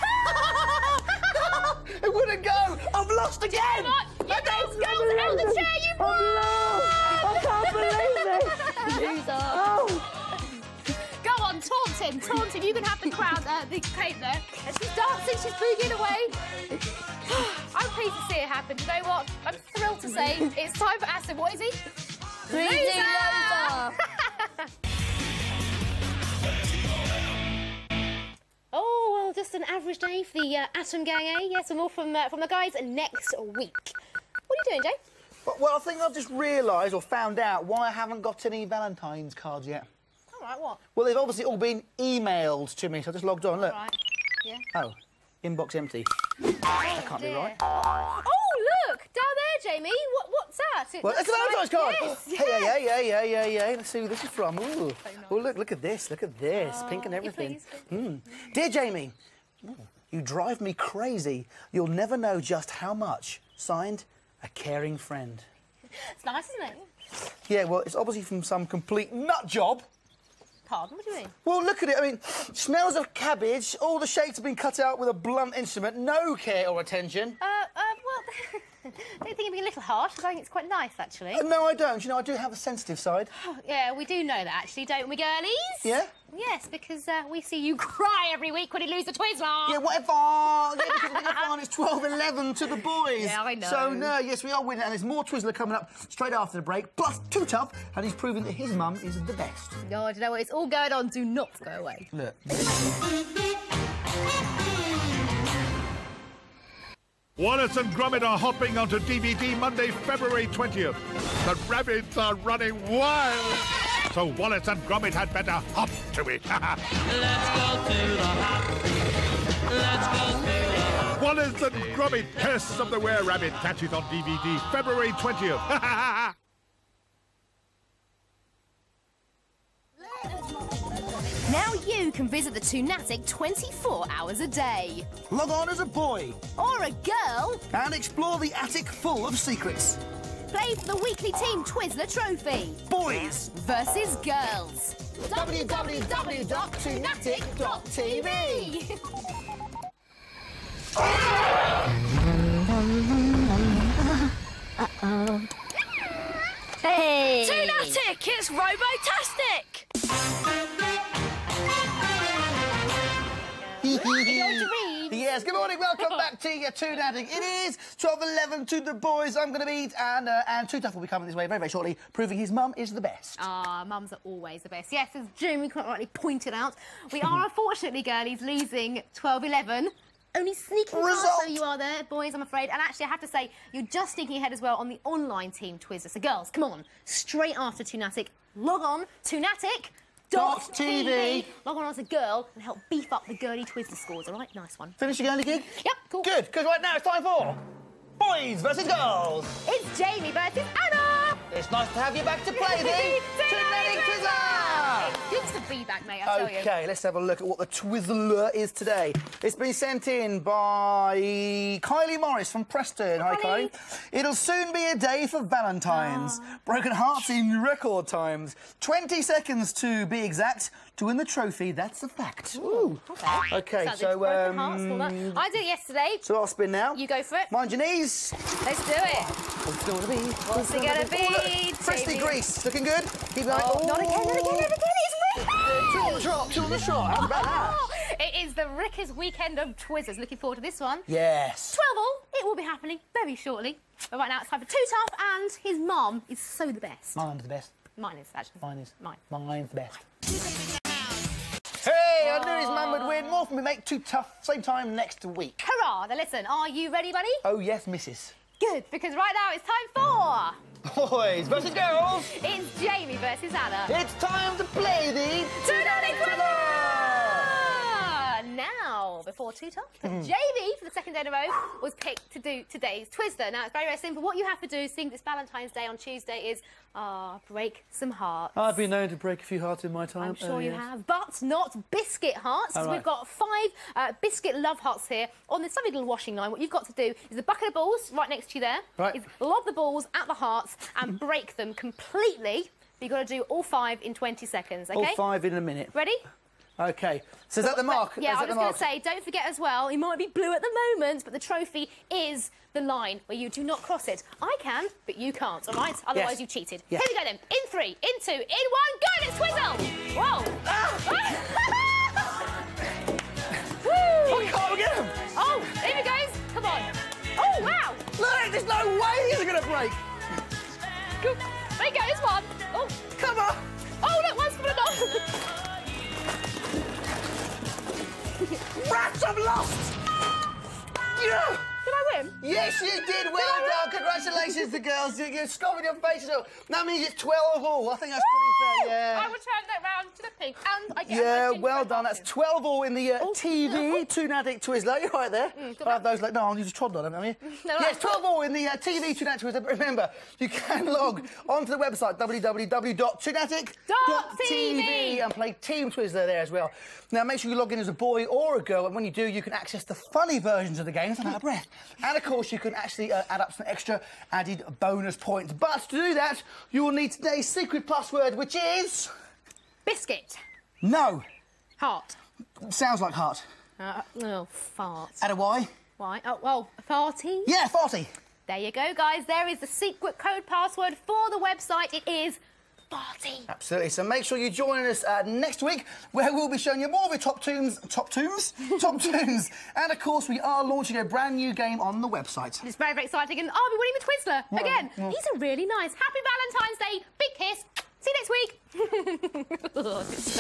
It wouldn't go. I've lost again. You guys go out of the chair, you I can't believe it. Loser. Oh. Go on, taunt him, taunt him. You can have the crown, uh, the cape there. And she's dancing, she's boogieing away. I'm pleased to see it happen. Do you know what? I'm thrilled to say it's time for Atom. What is he? three D loser. Oh, well, just an average day for the uh, Atom gang, eh? Yes, and more from, uh, from the guys next week. What are you doing, Jay? Well, I think I've just realised or found out why I haven't got any Valentine's cards yet. All right, what? Well, they've obviously all been emailed to me, so I just logged on. Look. All right. Yeah. Oh, inbox empty. That can't dear. be right. Oh, look! Down there, Jamie. What, what's that? It Well, it's a Valentine's card. Yes, Hey, yes. yeah, yeah, yeah, yeah, yeah. Let's see who this is from. Ooh. nice. Oh, look, look at this. Look at this. Oh, Pink and you everything. please? Mm. Dear Jamie, ooh, you drive me crazy. You'll never know just how much. Signed, a caring friend. It's nice, isn't it? Yeah, well, it's obviously from some complete nut job. Pardon? What do you mean? Well, look at it. I mean, smells of cabbage. All the shapes have been cut out with a blunt instrument. No care or attention. Uh, uh, well, don't you think it'd be a little harsh? I think it's quite nice, actually. Uh, no, I don't. You know, I do have a sensitive side. Oh, yeah, we do know that, actually, don't we, girlies? Yeah? Yes, because uh, we see you cry every week when you lose the Twizzler. Yeah, whatever. Yeah, because we're going to it's twelve eleven to the boys. Yeah, I know. So, no, yes, we are winning, and there's more Twizzler coming up straight after the break, plus Too Tough, and he's proving that his mum is the best. No, I don't know what. It's all going on. Do not go away. Look. Wallace and Gromit are hopping onto D V D Monday, February twentieth. The rabbits are running wild. So Wallace and Gromit had better hop to it. Let's go to the hop. Let's go to the hop. Wallace and Gromit, Curse of the Were-Rabbit, catches on D V D February twentieth. Now you can visit the Toonattik twenty-four hours a day. Log on as a boy. Or a girl. And explore the attic full of secrets. Play for the weekly Team Twizzler trophy. Boys versus girls. w w w dot toonattik dot t v. Uh-oh. Hey! Toonattik, it's Robotastic! Yes, good morning, welcome back to your Toonattik. It is twelve eleven to the boys. I'm going to beat, and uh, and Too Tough will be coming this way very, very shortly, proving his mum is the best. Ah, mums are always the best. Yes, as Jamie quite rightly pointed out, we are unfortunately, girlies, losing twelve eleven. Only sneaking past, so you are there, boys, I'm afraid. And actually, I have to say, you're just sneaking ahead as well on the online Team Twizzler. So, girls, come on, straight after Toonattik, log on, Toonattik dot T V. Log on as a girl and help beef up the girly Twizzler scores, all right? Nice one. Finish your girly gig? Yep, cool. Good, because right now it's time for boys versus girls. It's Jamie versus Anna. It's nice to have you back to play, the Toonattik Twizzler. It's good to be back, mate, I tell you. OK, let's have a look at what the Twizzler is today. It's been sent in by Kylie Morris from Preston. Hi, Kylie. It'll soon be a day for Valentine's. Oh. Broken hearts in record times. twenty seconds to be exact to win the trophy. That's a fact. Ooh, OK. OK, Sounds so... broken Um, hearts, all that. I did it yesterday. So I'll spin now. You go for it. Mind your knees. Let's do it. What's it going to be? What's it going to be? Frosty Grease. Looking good. Keep going. Oh, not again, not again, not again. It's Two on the trot, two on the shot. How about that? It is the Rickers weekend of Twizzlers. Looking forward to this one. Yes. twelve all. It will be happening very shortly. But right now it's time for Too Tough, and his mum is so the best. Mine's the best. Mine is, actually. Mine is. Mine. Mine's the best. Hey, I knew his mum would win. More from me, mate. Too Tough. Same time next week. Hurrah! Now listen, are you ready, buddy? Oh, yes, missus. Good, because right now it's time for... Boys versus girls. It's Jamie versus Anna. It's time to play the Toonattik February! Now, before Toonattik, that Mm. Jamie, for the second day in a row, was picked to do today's Twizzler. Now, it's very, very simple. What you have to do, seeing this Valentine's Day on Tuesday, is ah, break some hearts. I've been known to break a few hearts in my time. I'm sure uh, you yes. have, but not biscuit hearts. All right. We've got five uh, biscuit love hearts here on this lovely little washing line. What you've got to do is a bucket of balls right next to you there. Right. Is lob the balls at the hearts and break them completely. But you've got to do all five in twenty seconds, OK? All five in a minute. Ready? OK. So is that the mark? Yeah, is I that was the going mark? to say, don't forget as well, it might be blue at the moment, but the trophy is the line where you do not cross it. I can, but you can't, all right? Otherwise, Yes. you cheated. Yes. Here we go then. In three, in two, in one, go! Let's twizzle! Whoa! I can't get him! Oh, here he goes. Come on. Oh, wow! Look, there's no way these are going to break. Go. There you go, here's one. Oh, come on. Oh, look, one's coming off. Rats, I'm lost! Yeah! Did I win? Yes, you did. Well done. Congratulations, the girls. You- You're scoffing your faces up. That means it's twelve all. I think that's pretty fair, yeah. I will turn that round to the pink and I get Yeah, my well done. That's twelve all in the uh, T V Toonattik Twizzler. You're right there. Mm, I have those like, no, you just trod on them, haven't you? No, yes, twelve all in the uh, T V Toonattik Twizzler. But remember, you can log onto the website w w w dot toonattik dot t v and play Team Twizzler there as well. Now, make sure you log in as a boy or a girl, and when you do, you can access the funny versions of the games. I'm out of breath. And of course, you can actually uh, add up some extra added bonus points. But to do that, you will need today's secret password, which is biscuit. No. Heart. Sounds like heart. Uh, oh, fart. Add a Y. Why? Oh, well, farty. Yeah, farty. There you go, guys. There is the secret code password for the website. It is farty. Absolutely. So make sure you join us uh, next week, where we'll be showing you more of your top tunes, top tunes, top tunes, and of course we are launching a brand new game on the website. It's very, very exciting, and I'll be winning the Twizzler Well, again. well. These are really nice. Happy Valentine's Day. Big kiss. See you next week. Oh, it's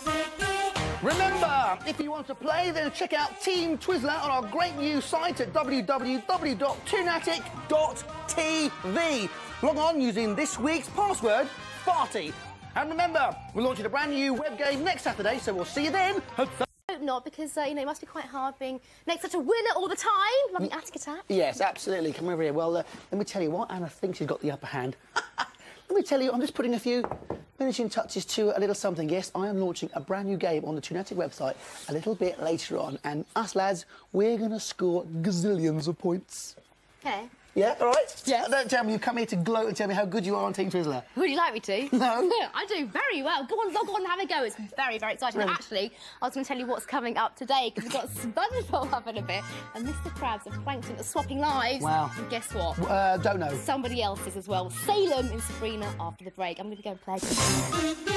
stale. Remember, if you want to play, then check out Team Twizzler on our great new site at w w w dot toonattik dot t v. Log on using this week's password, farty. And remember, we're launching a brand new web game next Saturday, so we'll see you then. Hope so. Hope not, because, uh, you know, it must be quite hard being next to such a winner all the time. Like the attic attack. Yes, absolutely. Come over here. Well, uh, let me tell you what, Anna thinks she's got the upper hand. Let me tell you, I'm just putting a few finishing touches to a little something. Yes, I am launching a brand new game on the Toonattik website a little bit later on, and us lads, we're going to score gazillions of points. Okay. Yeah, all right? Yeah. Don't tell me you come here to gloat and tell me how good you are on Team Twizzler. Would you like me to? No. I do very well. Go on, log on and have a go. It's very, very exciting. Really? Actually, I was going to tell you what's coming up today, because we've got SpongeBob up in a bit, and Mister Krabs and Plankton are swapping lives. Wow. And guess what? Uh, don't know. Somebody else is as well. Salem and Sabrina after the break. I'm going to go and play.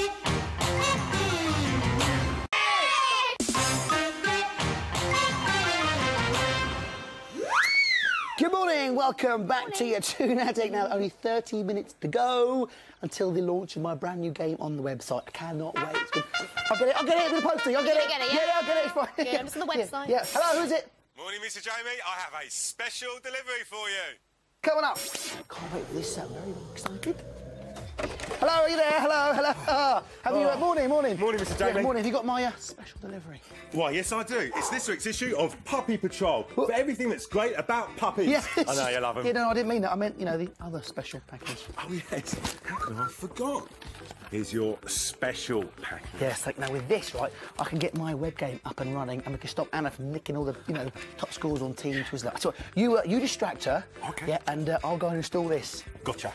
Good morning, welcome back to your Toonattik. Now, only thirty minutes to go until the launch of my brand new game on the website. I cannot wait. It's good. I'll get it, I'll get it with the posting, I'll get You're it. gonna get it, yeah? yeah? yeah, I'll get it, it's fine. Good, I'm just on the website. Yeah, yeah. Hello, who's it? Morning, Mister Jamie. I have a special delivery for you. Come on up. Can't wait for this, I'm very excited. Hello, are you there? Hello, hello. Ah, have you, uh, morning, morning. Morning, Mister Jamie. Yeah, morning, have you got my uh, special delivery? Why, yes, I do. It's this week's issue of Puppy Patrol, for everything that's great about puppies. Yes. I know you love them. Yeah, no, I didn't mean that. I meant, you know, the other special package. Oh, yes. How could I have forgot? Here's your special package. Yes, like now with this, right, I can get my web game up and running, and we can stop Anna from nicking all the, you know, top scores on Team Twizzler. So you, uh, you distract her. Okay. Yeah, and uh, I'll go and install this. Gotcha.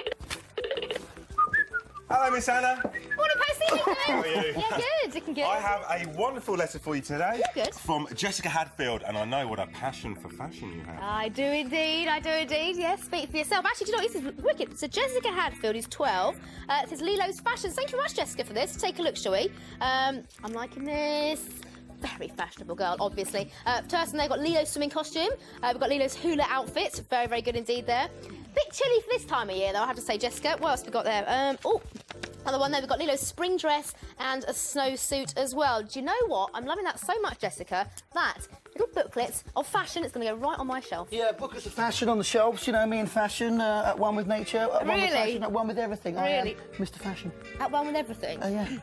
Hello, Miss Anna. Morning, Posty. How are you? Yeah, good. Looking good. I have a wonderful letter for you today. Good. From Jessica Hadfield, and I know what a passion for fashion you have. I do indeed, I do indeed, yes. Speak for yourself. Actually, do you know what? This is wicked. So Jessica Hadfield is twelve. Uh, it says Lilo's Fashions. Thank you very much, Jessica, for this. Take a look, shall we? Um, I'm liking this. Very fashionable girl, obviously. Uh, first, they've got Lilo's swimming costume. Uh, we've got Lilo's hula outfit. Very, very good indeed there. Bit chilly for this time of year, though, I have to say, Jessica. What else have we got there? Um, oh, another one there. We've got Lilo's spring dress and a snowsuit as well. Do you know what? I'm loving that so much, Jessica, that little booklets of fashion is going to go right on my shelf. Yeah, booklets of fashion on the shelves. You know, me and fashion, uh, at one with nature, at one with Really? fashion, at one with everything. Really? I am Mister Fashion. At one with everything? Oh, yeah.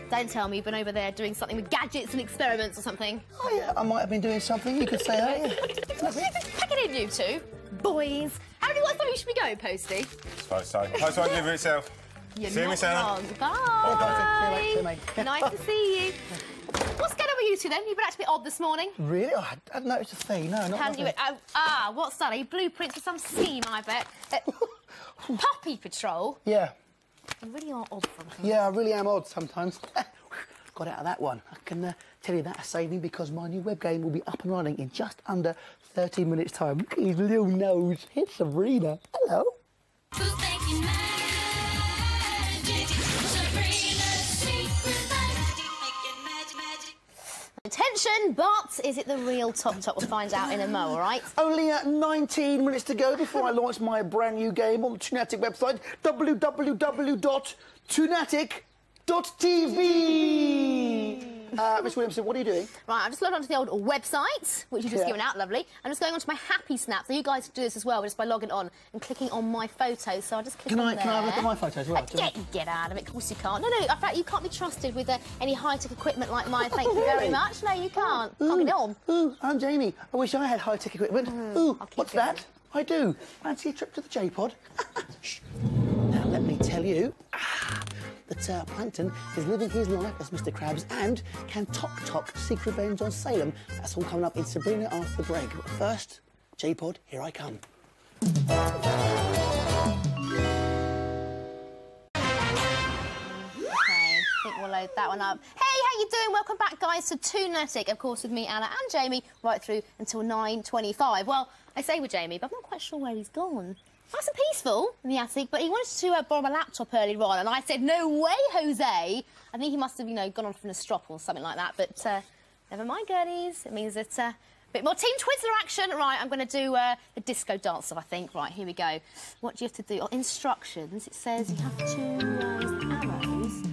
Don't tell me you've been over there doing something with gadgets and experiments or something. Oh, yeah, I might have been doing something. You could say that, yeah. Pack it in, you two. Boys. How many what time you should be going, Posty? I suppose so. Post won't deliver itself. You're see you, not Miss Anna. wrong. Bye. Oh, bye. See you, mate. See you, mate. Nice to see you. What's going on with you two, then? You've been acting a bit odd this morning. Really? Oh, I hadn't noticed a thing. No, not Hand you it. Oh, ah, what's that? A blueprints for some scheme, I bet. Uh, Puppy Patrol? Yeah. You really are odd sometimes. Yeah, I really am odd sometimes. Got out of that one. I can uh, tell you that a saving because my new web game will be up and running in just under thirteen minutes' time. Look at his little nose. It's Sabrina. Hello. Who's making magic? Sabrina's secret magic, making magic, magic. Attention, but is it the real Top Top? We'll find out in a mo, all right? Only uh, nineteen minutes to go before I launch my brand new game on the Toonattik website, w w w dot toonattik dot t v. Uh, Miss Williamson, what are you doing? Right, I've just logged onto the old website, which you've just Yeah. given out, lovely. I'm just going onto my Happy Snap, so you guys can do this as well, just by logging on and clicking on my photos. So I'll just click Can on I, there. can I have a look at my photos as well? Uh, get, get out of it, of course you can't. No, no, in fact, you can't be trusted with uh, any high-tech equipment like mine, thank you very Really? much. No, you can't. Ooh, Can't get on. Ooh, I'm Jamie. I wish I had high-tech equipment. Mm, Ooh, I'll keep what's it. that? I do. Fancy a trip to the J-Pod? Shh. Now, let me tell you ah, that uh, Plankton is living his life as Mister Krabs and can tok-tok seek revenge on Salem. That's all coming up in Sabrina after the break. But first, J-Pod, here I come. Okay, I think we'll load that one up. Hey, how you doing? Welcome back, guys, to Toonattik. Of course, with me, Anna, and Jamie, right through until nine twenty-five. Well, I say with Jamie, but I'm not quite sure where he's gone. Nice and peaceful in the attic, but he wanted to uh, borrow my laptop earlier on, and I said, no way, Jose. I think he must have, you know, gone on from a strop or something like that, but uh, never mind, girlies. It means that uh, a bit more Team Twizzler action. Right, I'm going to do uh, the disco dance off, I think. Right, here we go. What do you have to do? Oh, instructions. It says you have to uh, use the arrows.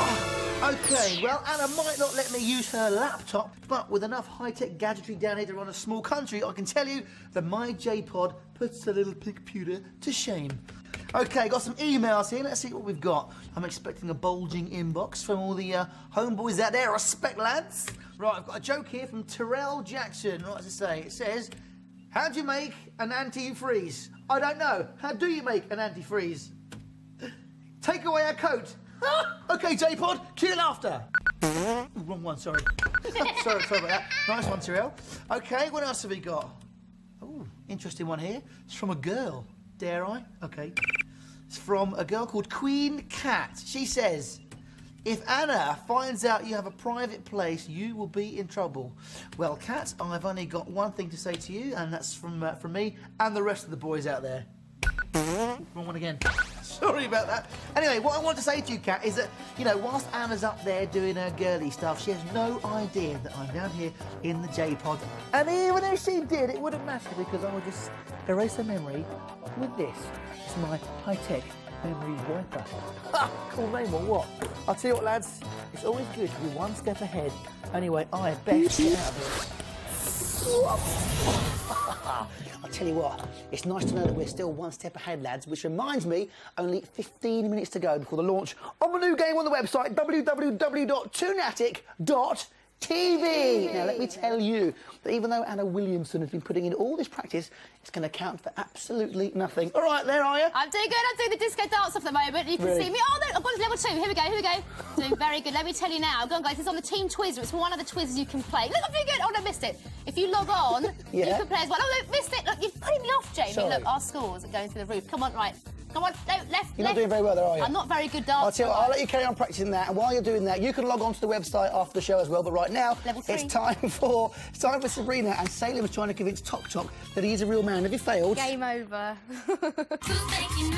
OK, well, Anna might not let me use her laptop, but with enough high-tech gadgetry down here to run a small country, I can tell you that my J-Pod puts the little pink pewter to shame. OK, got some emails here. Let's see what we've got. I'm expecting a bulging inbox from all the uh, homeboys out there. Respect, lads. Right, I've got a joke here from Terrell Jackson. What does it say? It says, how do you make an anti-freeze? I don't know. How do you make an anti-freeze? Take away our coat. OK, J-Pod, cue laughter. Ooh, wrong one, sorry. sorry. Sorry about that. Nice one, Terrell. OK, what else have we got? Oh, interesting one here. It's from a girl. Dare I? OK. It's from a girl called Queen Cat. She says, if Anna finds out you have a private place, you will be in trouble. Well, Cat, I've only got one thing to say to you, and that's from, uh, from me and the rest of the boys out there. Wrong one again. Sorry about that. Anyway, what I want to say to you, Kat, is that, you know, whilst Anna's up there doing her girly stuff, she has no idea that I'm down here in the J-Pod. And even if she did, it wouldn't matter because I would just erase her memory with this. It's my high-tech memory wiper. Ha! Cool name or what? I'll tell you what, lads, it's always good to be one step ahead. Anyway, I best get out of here. I'll tell you what, it's nice to know that we're still one step ahead, lads, which reminds me, only fifteen minutes to go before the launch of a new game on the website, w w w dot toonattik dot t v. Now, let me tell you that even though Anna Williamson has been putting in all this practice, it's going to count for absolutely nothing. All right, there are you? I'm doing good. I'm doing the disco dance off the moment. You can Really? see me. Oh, no, I've got to level two. Here we go, here we go. Doing very good. Let me tell you now. Go on, guys. This is on the Team Twizzer. It's one of the Twizzers you can play. Look, I'm doing good. Oh, no, missed it. If you log on, Yeah. you can play as well. Oh, no, missed it. Look, you're putting me off, Jamie. Sorry. Look, our scores are going through the roof. Come on, right. Come on, no, left, You're left. not doing very well there, are you? I'm not very good dancer. I'll tell you what, I'll let you carry on practicing that, and while you're doing that, you can log on to the website after the show as well. But right now, Level three. it's time for it's time for Sabrina, and Salem is trying to convince Tok Tok that he's a real man. Have you failed? Game over. Who's making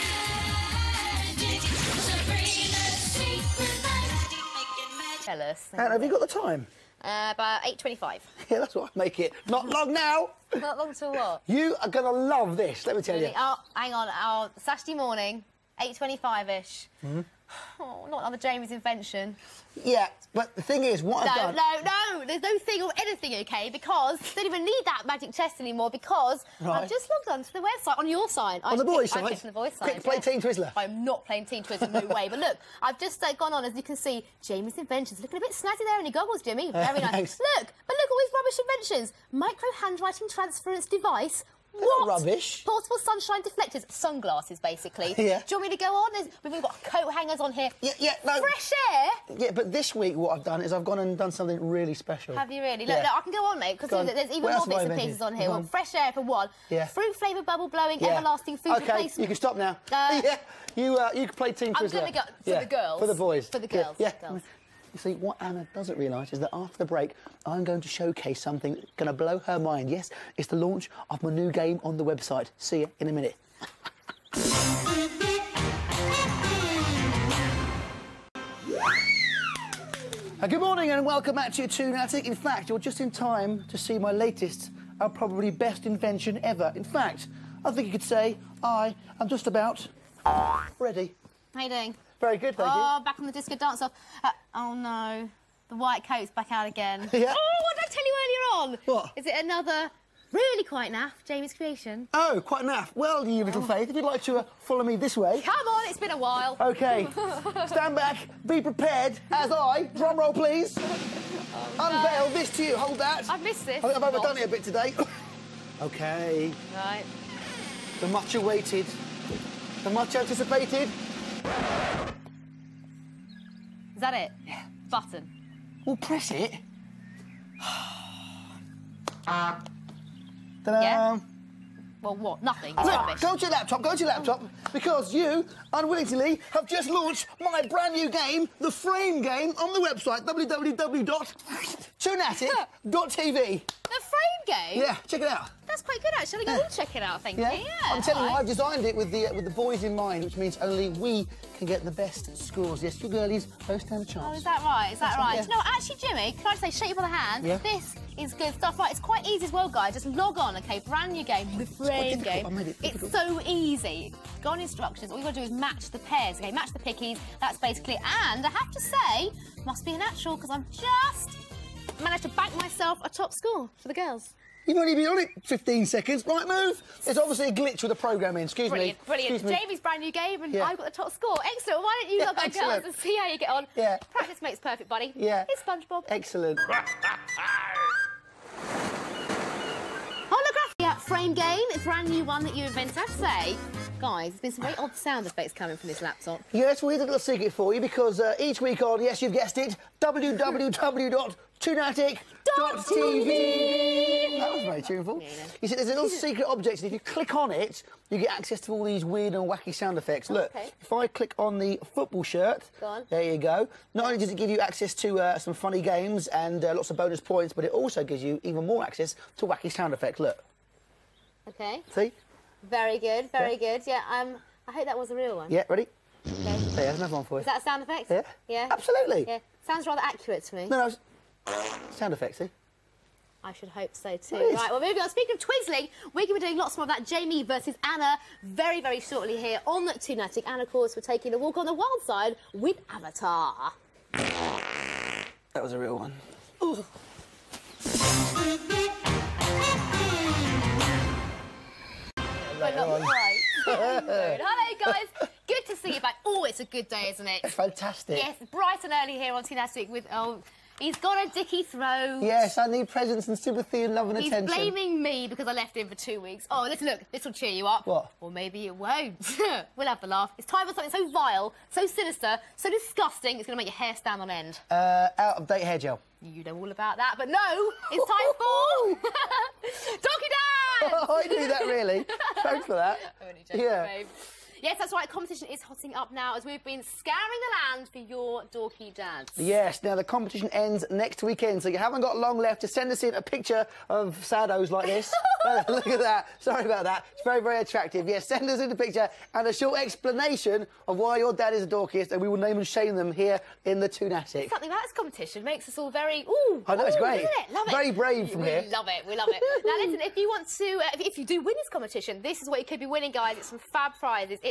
magic? Sabrina's secret magic, making magic. Tell us. And have you got the time? Uh, about eight twenty-five. Yeah, that's what I make it. Not long now. Not long till what? You are going to love this, let me tell you. Oh, hang on. Oh, Saturday morning. eight twenty-five-ish. Mm-hmm. Oh, not another Jamie's invention. Yeah, but the thing is, what no, I've done... No, no, there's no thing or anything, OK, because I don't even need that magic chest anymore because right. I've just logged on to the website, on your side. On I the boys' side? I'm the boys' side, Quick, play yes. Team Twizzler. I'm not playing Team Twizzler, no way. But look, I've just uh, gone on, as you can see, Jamie's inventions. Looking a bit snazzy there in your goggles, Jimmy. Very nice. Thanks. Look, but look at all these rubbish inventions. Micro handwriting transference device. That's What? not rubbish. Portable sunshine deflectors, sunglasses, basically. Yeah. Do you want me to go on? There's, we've even got coat hangers on here. Yeah, yeah, no. Fresh air. Yeah, but this week what I've done is I've gone and done something really special. Have you really? Look, Yeah. look, I can go on, mate, because there's even What more else have bits I and invented? pieces on here. Go Well, on. fresh air for one. Yeah. Fruit flavoured bubble blowing, Yeah. everlasting food okay, replacement. you can stop now. Uh, yeah, you uh, you can play Team I'm Twizzler. gonna go for yeah. the girls. For the boys. For the girls. Yeah. Girls. You see, what Anna doesn't realise is that after the break, I'm going to showcase something that's going to blow her mind. Yes, it's the launch of my new game on the website. See you in a minute. Uh, good morning and welcome back to Toonattik. In fact, you're just in time to see my latest and probably best invention ever. In fact, I think you could say I am just about ready. How you doing? Very good, thank oh, back on the disco dance off. Uh, oh no, the white coat's back out again. Yeah. Oh, what did I tell you earlier on? What? Is it another really quite naff Jamie's creation? Oh, quite naff. Well, you little Faith, if you'd like to uh, follow me this way. Come on, it's been a while. OK. Stand back, be prepared, as I, drum roll please, oh, unveil no. this to you. Hold that. I've missed this. I think I've overdone it a bit today. OK. Right. The much awaited, the much anticipated. Is that it? Yeah. Button. Well, press it. Ta-da. Yeah. Well, what? Nothing. It's Look, rubbish. go to your laptop, go to your laptop, because you, unwittingly, have just launched my brand new game, the Frame game, on the website, w w w dot toonattik dot t v. The Frame game? Yeah, check it out. That's quite good, actually. I will check it out, thank Yeah? you. Yeah. I'm telling all you, right. I've designed it with the uh, with the boys in mind, which means only we can get the best scores. Yes, you girlies don't stand a chance. Oh, is that right? Is that That's right? right, yeah. Do you know, actually, Jimmy, can I say, shake you by the hand? Yeah. This is good stuff. Right, it's quite easy as well, guys. Just log on, OK? Brand new game, the Frame difficult. game. I made it it's difficult. so easy. Go on instructions. All you got to do is match the pairs, OK? Match the pickies. That's basically it. And I have to say, must be a natural, because I'm just managed to bank myself a top score for the girls. You've only been on it fifteen seconds. Right move. There's obviously a glitch with the programming. Excuse Brilliant, me. brilliant. Excuse me. Jamie's brand new game, and Yeah. I've got the top score. Excellent. Why don't you Yeah, log on, girls, excellent. and see how you get on? Yeah. Practice makes perfect, buddy. Yeah. It's SpongeBob. Excellent. Holographic yeah, Frame game, a brand new one that you invented. I have to say, guys, there's been some very odd sound effects coming from this laptop. Yes, we have a little secret for you because uh, each week on, yes, you've guessed it, w w w dot toonattik dot t v. That was very tuneful. Yeah, yeah. You see, there's a little secret object, and if you click on it, you get access to all these weird and wacky sound effects. Look, Okay. if I click on the football shirt, Go on. there you go. Not only does it give you access to uh, some funny games and uh, lots of bonus points, but it also gives you even more access to wacky sound effects. Look, Okay. see? Very good, very good. Yeah, um, I hope that was a real one. Yeah, ready? Okay. There's another one for you. Is that a sound effect? Yeah. Yeah? Absolutely. Yeah. Sounds rather accurate to me. No, no, it's- sound effects, see? I should hope so too. It is. Right, well, moving on. Speaking of twizzling, we're going to be doing lots more of that Jamie versus Anna very, very shortly here on Toonattik. And, of course, we're taking a walk on the wild side with Avatar. That was a real one. Ooh. But not quite. Good. Hello, guys. Good to see you back. Oh, it's a good day, isn't it? It's fantastic. Yes, bright and early here on Toonattik with, oh, he's got a dicky throat. Yes, I need presents and sympathy and love and He's attention. blaming me because I left him for two weeks. Oh, listen, look, this will cheer you up. What? Or maybe it won't. We'll have the laugh. It's time for something so vile, so sinister, so disgusting, it's going to make your hair stand on end. Uh, out of date hair gel. You know all about that, but no, it's time for... Donkey Dance! Oh, I knew that, really. Thanks for that. Only joking, Yeah. babe. Yes, that's right. Competition is hotting up now as we've been scouring the land for your dorky dads. Yes, now the competition ends next weekend, so you haven't got long left to send us in a picture of saddos like this. Look at that. Sorry about that. It's very, very attractive. Yes, send us in a picture and a short explanation of why your dad is the dorkiest, and we will name and shame them here in the Toonattik. Something like this competition makes us all very, ooh, I know, it's ooh, great. isn't it? Love it. Very brave from we here. We love it, we love it. Now, listen, if you want to, uh, if, if you do win this competition, this is what you could be winning, guys. It's some fab prizes. It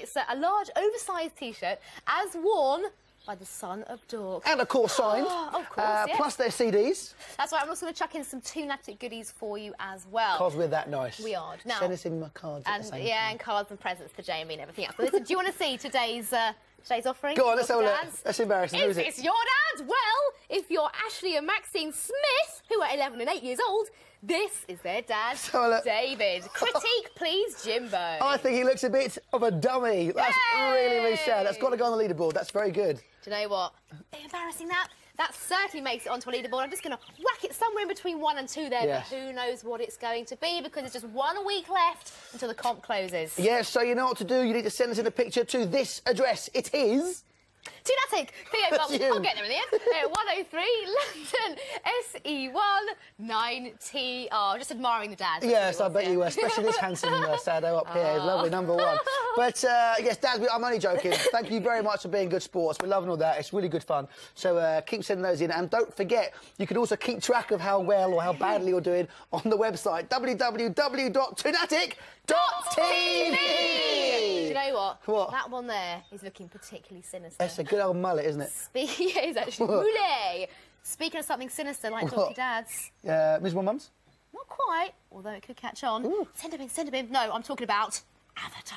It's uh, a large, oversized T-shirt, as worn by the son of Dork. And, of course, signed. Oh, of course, uh, yes. Plus their C Ds. That's right. I'm also going to chuck in some Toonattik goodies for you as well. Because we're that nice. We are. Now, send us in my cards at and the same yeah, time. and cards and presents to Jamie and everything else. But listen, do you want to see today's uh, today's offering? Go on, let's have a look. Dads? That's embarrassing. If Who's it? it's your dad, well, if you're Ashley and Maxine Smith, who are eleven and eight years old, this is their dad, David. Critique, please, Jimbo. I think he looks a bit of a dummy. That's Yay! really, really sad. That's got to go on the leaderboard. That's very good. Do you know what? Bit embarrassing that. That certainly makes it onto a leaderboard. I'm just going to whack it somewhere in between one and two there, Yeah. but who knows what it's going to be because it's just one week left until the comp closes. Yeah, so you know what to do. You need to send us in a picture to this address. It is... Toonattik, P O Box, That's you. I'll get there in the end. Uh, one oh three, London, S E one nine T R. Just admiring the dad. Yes, I bet you were, especially this handsome uh, Sado up here. Oh. Lovely, number one. But, uh, yes, Dad, we- I'm only joking. Thank you very much for being good sports. We're loving all that. It's really good fun. So uh, keep sending those in. And don't forget, you can also keep track of how well or how badly you're doing on the website, w w w dot toonattik dot t v. Do you know what? What? That one there is looking particularly sinister. That's a good old mullet, isn't it? Spe yeah, it's actually What? Moulet. Speaking of something sinister like What? Donkey Dads. Uh, Miss One Mums? Not quite, although it could catch on. Ooh. Send him in, send him in. No, I'm talking about Avatar.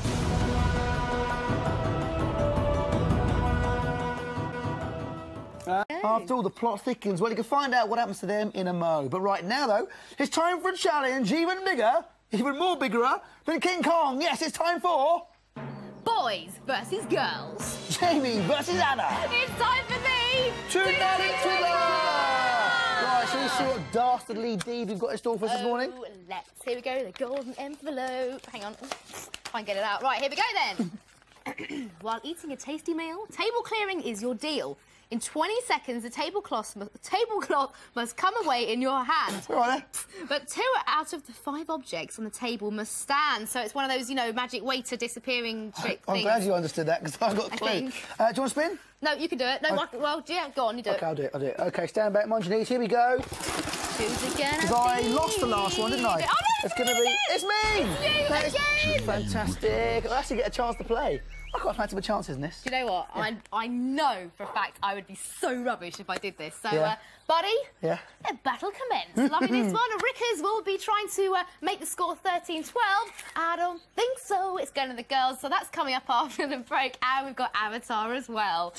Uh, after all, the plot thickens. Well, you can find out what happens to them in a mo. But right now, though, it's time for a challenge even bigger, even more bigger than King Kong. Yes, it's time for... Boys versus girls. Jamie versus Anna. It's time for the... Toonattik February! Right, shall we see what dastardly deed we've got in store for us this morning? Oh, let's. Here we go, the golden envelope. Hang on. Try and get it out. Right, here we go then. While eating a tasty meal, table clearing is your deal. In twenty seconds, the tablecloth must, tablecloth must come away in your hand. Right. But two out of the five objects on the table must stand. So it's one of those, you know, magic waiter disappearing trick I'm things. glad you understood that, because I've got a I clue. think. Uh, do you want to spin? No, you can do it. No, Okay. I, well, yeah, go on, you do OK, it. I'll do it, I'll do it. OK, stand back, mind your knees. Here we go. Who's it gonna Because I be? lost the last one, didn't I? Oh, no, it's going to be... It's me! It's you That is again! fantastic. I'll actually get a chance to play. I've got a fancy my chances in this. Do you know what? Yeah. I I know for a fact I would be so rubbish if I did this. So, Yeah. uh, buddy, Yeah. the battle commenced. Lovely this one. Rickers will be trying to uh, make the score thirteen twelve. I don't think so. It's going to the girls. So that's coming up after the break. And we've got Avatar as well.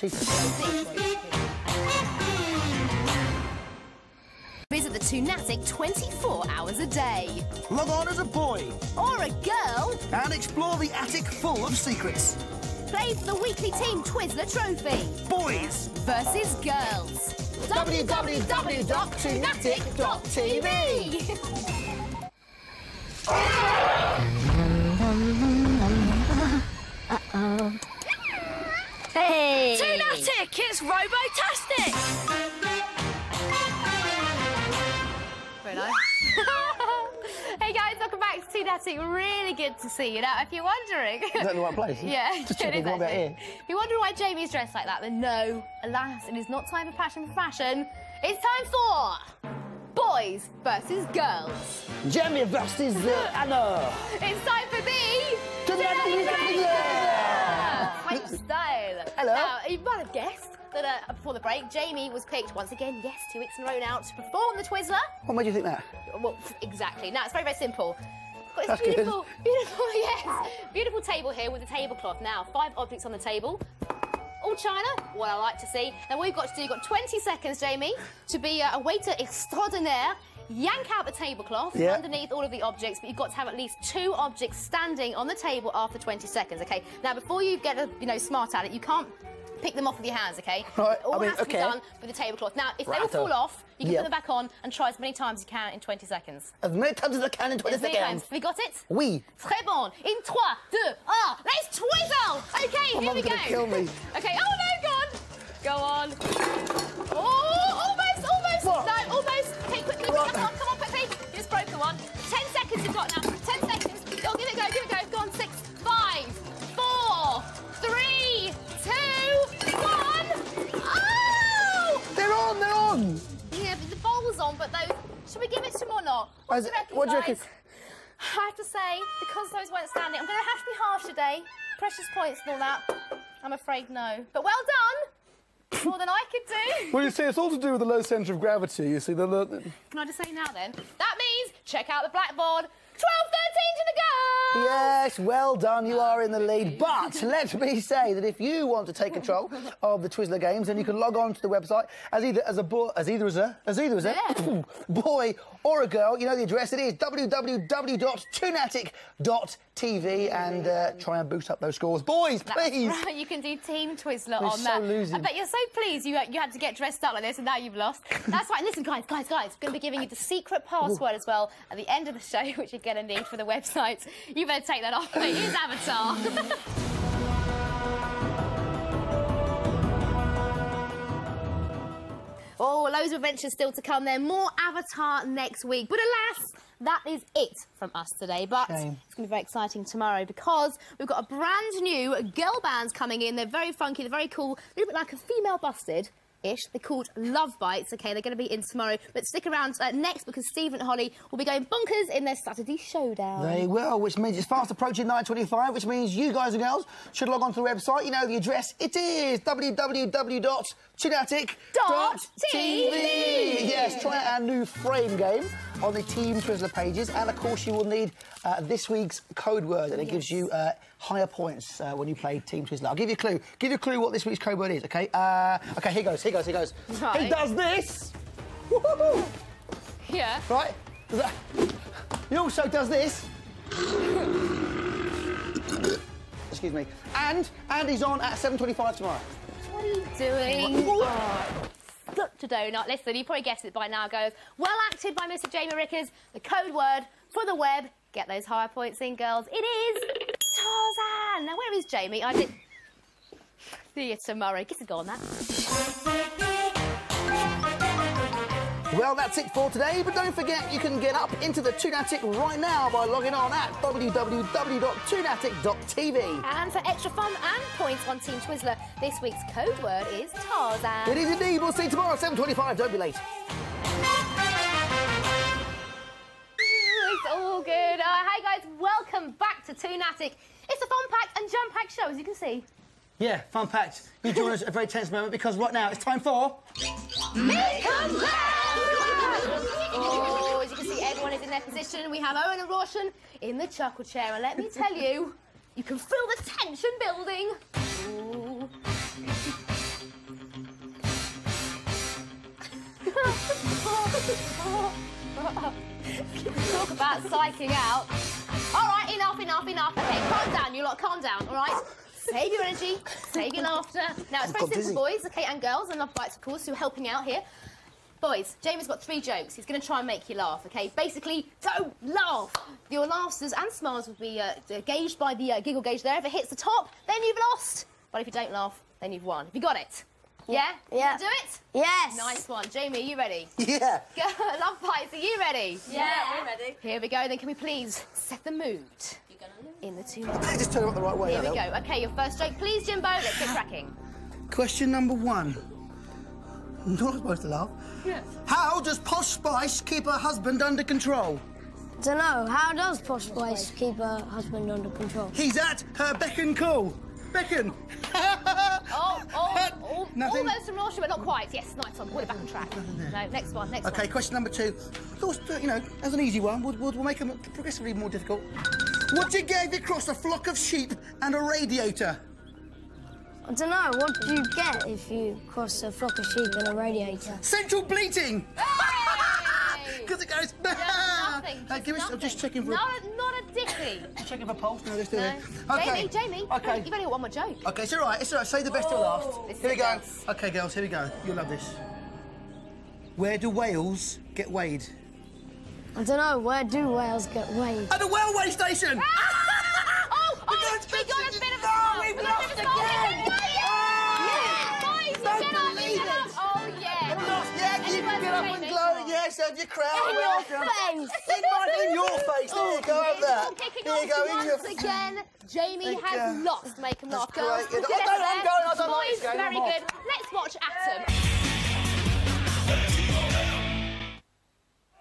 Visit the Toonattik twenty-four hours a day. Log on as a boy. Or a girl. And explore the attic full of secrets. Play for the weekly Team Twizzler Trophy. Boys versus girls. w w w dot toonattik dot t v. Uh-oh. Hey! Toonattik, it's Robotastic! Very nice. Hey guys, welcome back to Toonattik. Really good to see you. Now, if you're wondering... Is that the right place? Yeah, Just it checking is what about actually. here. If you're wondering why Jamie's dressed like that, then no, alas, it is not time for passion for fashion. It's time for... boys versus girls. Jamie versus uh, Anna. It's time for the... Toonattik February. Quite style. Hello. Now, you might have guessed that uh, before the break, Jamie was picked once again, yes, two weeks in a row now, to perform the Twizzler. What made you think that? Well, exactly. Now, it's very, very simple. Got this That's good. beautiful, beautiful, yes, beautiful table here with a tablecloth. Now, five objects on the table. All china, what I like to see. Now, what you've got to do, you've got twenty seconds, Jamie, to be uh, a waiter extraordinaire. Yank out the tablecloth Yeah. underneath all of the objects, but you've got to have at least two objects standing on the table after twenty seconds, OK? Now, before you get, a, you know, smart at it, you can't pick them off with your hands, OK? Right, All I mean, has to okay. be done with the tablecloth. Now, if they all Righto. fall off, you can Yeah. put them back on and try as many times as you can in twenty seconds. As many times as I can in twenty As many seconds. times. Have you got it? Oui. Très bon. In trois, deux, un. Let's twizzle. OK, My here we mum's go. gonna kill me. OK, oh no, go on. Go on. Oh, almost, almost. What? No, almost. Okay, quickly. What? Come on, come on, quickly. You just broke one. Ten seconds you've got now. Ten seconds. Go on, give it a go, give it a go. Go on, six, five, four, three, two, one. Oh! They're on, they're on. Yeah, but the bowl's on, but those... Should we give it to them or not? What Is do you it- reckon, what do you guys? reckon? I have to say, because those weren't standing, I'm going to have to be harsh today. precious points and all that? I'm afraid no. But well done! More than I could do. Well, you see, it's all to do with the low centre of gravity. You see, the... the... Can I just say now, then? That means check out the blackboard. twelve thirteen to the go! Yes, well done, you are in the lead. But let me say that if you want to take control of the Twizzler games, then you can log on to the website as either as a boy, as either as a, as either as a yeah. boy or a girl. You know the address. It is w w w dot toonattik dot t v and uh, try and boost up those scores. Boys, That's please. Right, you can do Team Twizzler We're on so that. losing. I bet you're so pleased you you had to get dressed up like this and now you've lost. That's right. Listen, guys, guys, guys. We're going to be giving you the secret password as well at the end of the show, which you're going to need for the website. You better take that off, mate. Here's Avatar. Oh, loads of adventures still to come there. More Avatar next week. But alas, that is it from us today. But Shame. It's going to be very exciting tomorrow because we've got a brand new girl band coming in. They're very funky, they're very cool. A little bit like a female Busted. Ish. They're called Love Bites. OK, they're going to be in tomorrow. But stick around uh, next because Steve and Holly will be going bonkers in their Saturday showdown. They will, which means it's fast approaching nine twenty-five, which means you guys and girls should log on to the website. You know the address. It is w w w dot toonattik dot t v. Yes, try out our new frame game on the Team Twizzler pages. And, of course, you will need uh, this week's code word, and it yes. gives you uh, higher points uh, when you play Team Twizzler. I'll give you a clue. Give you a clue what this week's code word is, OK? Uh, OK, here goes, here goes, here goes. Right. He does this. Woo-hoo-hoo. Yeah. Right? He also does this. Excuse me. And, and he's on at seven twenty-five tomorrow. What are you doing? Oh. Such a donut. Listen, you probably guessed it by now, goes. Well acted by Mister Jamie Rickers. The code word for the web. Get those higher points in, girls. It is Tarzan. Now, where is Jamie? I did... See you tomorrow. Get a go on that. Well, that's it for today, but don't forget you can get up into the Toonattik right now by logging on at w w w dot toonattik dot t v. And for extra fun and points on Team Twizzler, this week's code word is Tarzan. It is indeed. We'll see you tomorrow at seven twenty-five. Don't be late. It's all good. Uh, hey, guys, welcome back to Toonattik. It's a fun-packed and jam-packed show, as you can see. Yeah, fun-packed. You join us at a very tense moment because right now it's time for... Make a Oh, as you can see, everyone is in their position. We have Owen and Roshan in the chuckle chair. And let me tell you, you can feel the tension building. Ooh. Talk about psyching out. All right, enough, enough, enough. OK, calm down, you lot, calm down, all right? Save your energy, save your laughter. Now, it's very simple, boys, OK, and girls, and Love Bites, of course, who are helping out here. Boys, Jamie's got three jokes. He's going to try and make you laugh, OK? Basically, don't laugh. Your laughs and smiles will be uh, gauged by the uh, giggle gauge there. If it hits the top, then you've lost. But if you don't laugh, then you've won. Have you got it? Yeah? Yeah. You do it? Yes. Nice one. Jamie, are you ready? Yeah. Love Bites, are you ready? Yeah, we're ready. Here we go. Then can we please set the mood? You're going to lose. In the two minutes. Just turn it up the right way. Here we go. OK, your first joke, please, Jimbo. Let's get cracking. Question number one. Not supposed to laugh. Yes. How does Posh Spice keep her husband under control? Dunno. How does Posh Spice keep her husband under control? He's at her beck and call. Beckon. oh, oh, oh. Nothing. Almost from Roshan, but not quite. Yes, nice one. Put it back on track. No, next one, next okay, one. question number two. Of course, you know, as an easy one, we'll, we'll, we'll make them progressively more difficult. What you gave across a flock of sheep and a radiator? I don't know. What do you get if you cross a flock of sheep and a radiator? Central bleating! Because it goes... Nothing. Hey, give us, I'm just checking for... No, not a dicky. Just checking for pulse. No, let's do no. it. Okay. Jamie, Jamie, okay. You've only got one more joke. OK, it's all right, it's all right. Save the best till last. This Here we go. girls. OK, girls, here we go. You'll love this. Where do whales get weighed? I don't know. Where do whales get weighed? At a railway station! oh, oh, we got a bit of a No, we've lost again! Oh, yeah. Yeah, you can get up and glow. Yes, have your crown. In your face. In, my, in your face. There you go, have that. There you go, in your Once again, Jamie Thank has you. lost. Make him laugh, That's girls. great. Good Oh, no, I'm effort going. I there. don't like Boys, this game. very I'm off. good. Let's watch Atom. Um,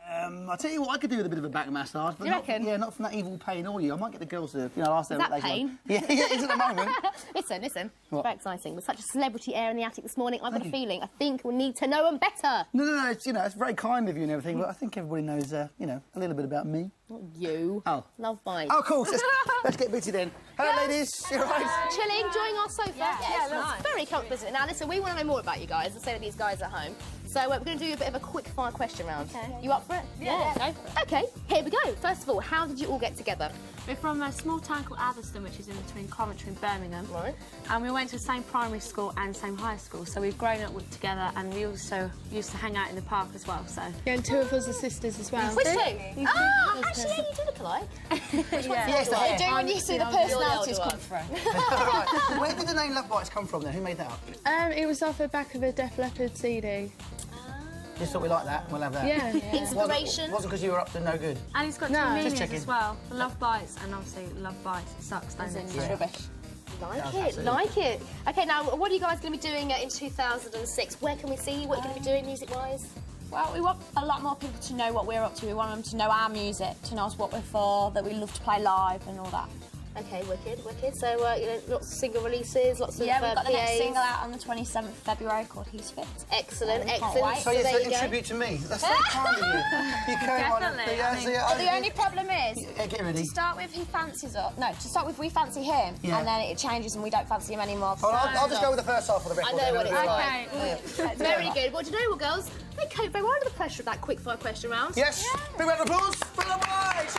Um, I tell you what, I could do with a bit of a back massage. But Do you not, reckon? Yeah, not from that evil pain or you. I might get the girls to, you know, ask them Is what that they pain? want. Yeah, yeah, it is at the moment. Listen, listen. What? It's very exciting. With such a celebrity air in the attic this morning, I've got a feeling I think we'll need to know them better. No, no, no. It's, you know, it's very kind of you and everything, but I think everybody knows, uh, you know, a little bit about me. Not you. Oh. Love bites. Oh, cool. Let's, let's get busy then. Hello, Yes. ladies. You all right? Chilling, enjoying our sofa. Yeah, yeah it's it's nice. very comfortable, isn't it? Now, listen, we want to know more about you guys, instead of these guys at home. So uh, we're going to do a bit of a quick-fire question round. Okay. You up for it? Yeah. No? OK, here we go. First of all, how did you all get together? We're from a small town called Atherstone, which is in between Coventry and Birmingham. Right. And we went to the same primary school and same high school, so we've grown up with, together, and we also used to hang out in the park as well, so... Yeah, and two of us are sisters as well. Which two? You Ah, think- actually, you do look alike. Which Yeah. one's Yes, the the older hair. one? do when you see the You're the older personalities one. come through. Right. Where did the name Love Bites come from then? Who made that up? Um, it was off the back of a Def Leppard C D. Just thought we like that. We'll have that. Yeah. Inspiration. Wasn't because you were up to no good. And it's got No. two Just meanings checking. as well. Love bites and obviously love bites. It sucks, don't it? It's rubbish. Like Sounds it, absolutely. like it. OK, now, what are you guys going to be doing uh, in two thousand six? Where can we see you? What are you going to be doing music-wise? Well, we want a lot more people to know what we're up to. We want them to know our music, to know us what we're for, that we love to play live and all that. OK, wicked, wicked. So, uh, you know, lots of single releases, lots of Yeah, we've uh, got the next P As. single out on the twenty-seventh of February called He's Fit. Excellent, Um, can't excellent. wait. So, So yes, there so you in go. tribute to me. That's very kind of you. You came on. Definitely, Yeah, I mean- so, yeah, But I- the only problem is, Yeah, get ready. to start with, he fancies us. No, to start with, we fancy him, Yeah. and then it changes and we don't fancy him anymore. Oh, I'll, I'll just go with the first half of the record. I know then, what and it's it'll be like. right. Okay. Very good. Well, do you know what, girls? I think we're under the pressure of that quick-fire question round. Yes. Big round of applause for the boys.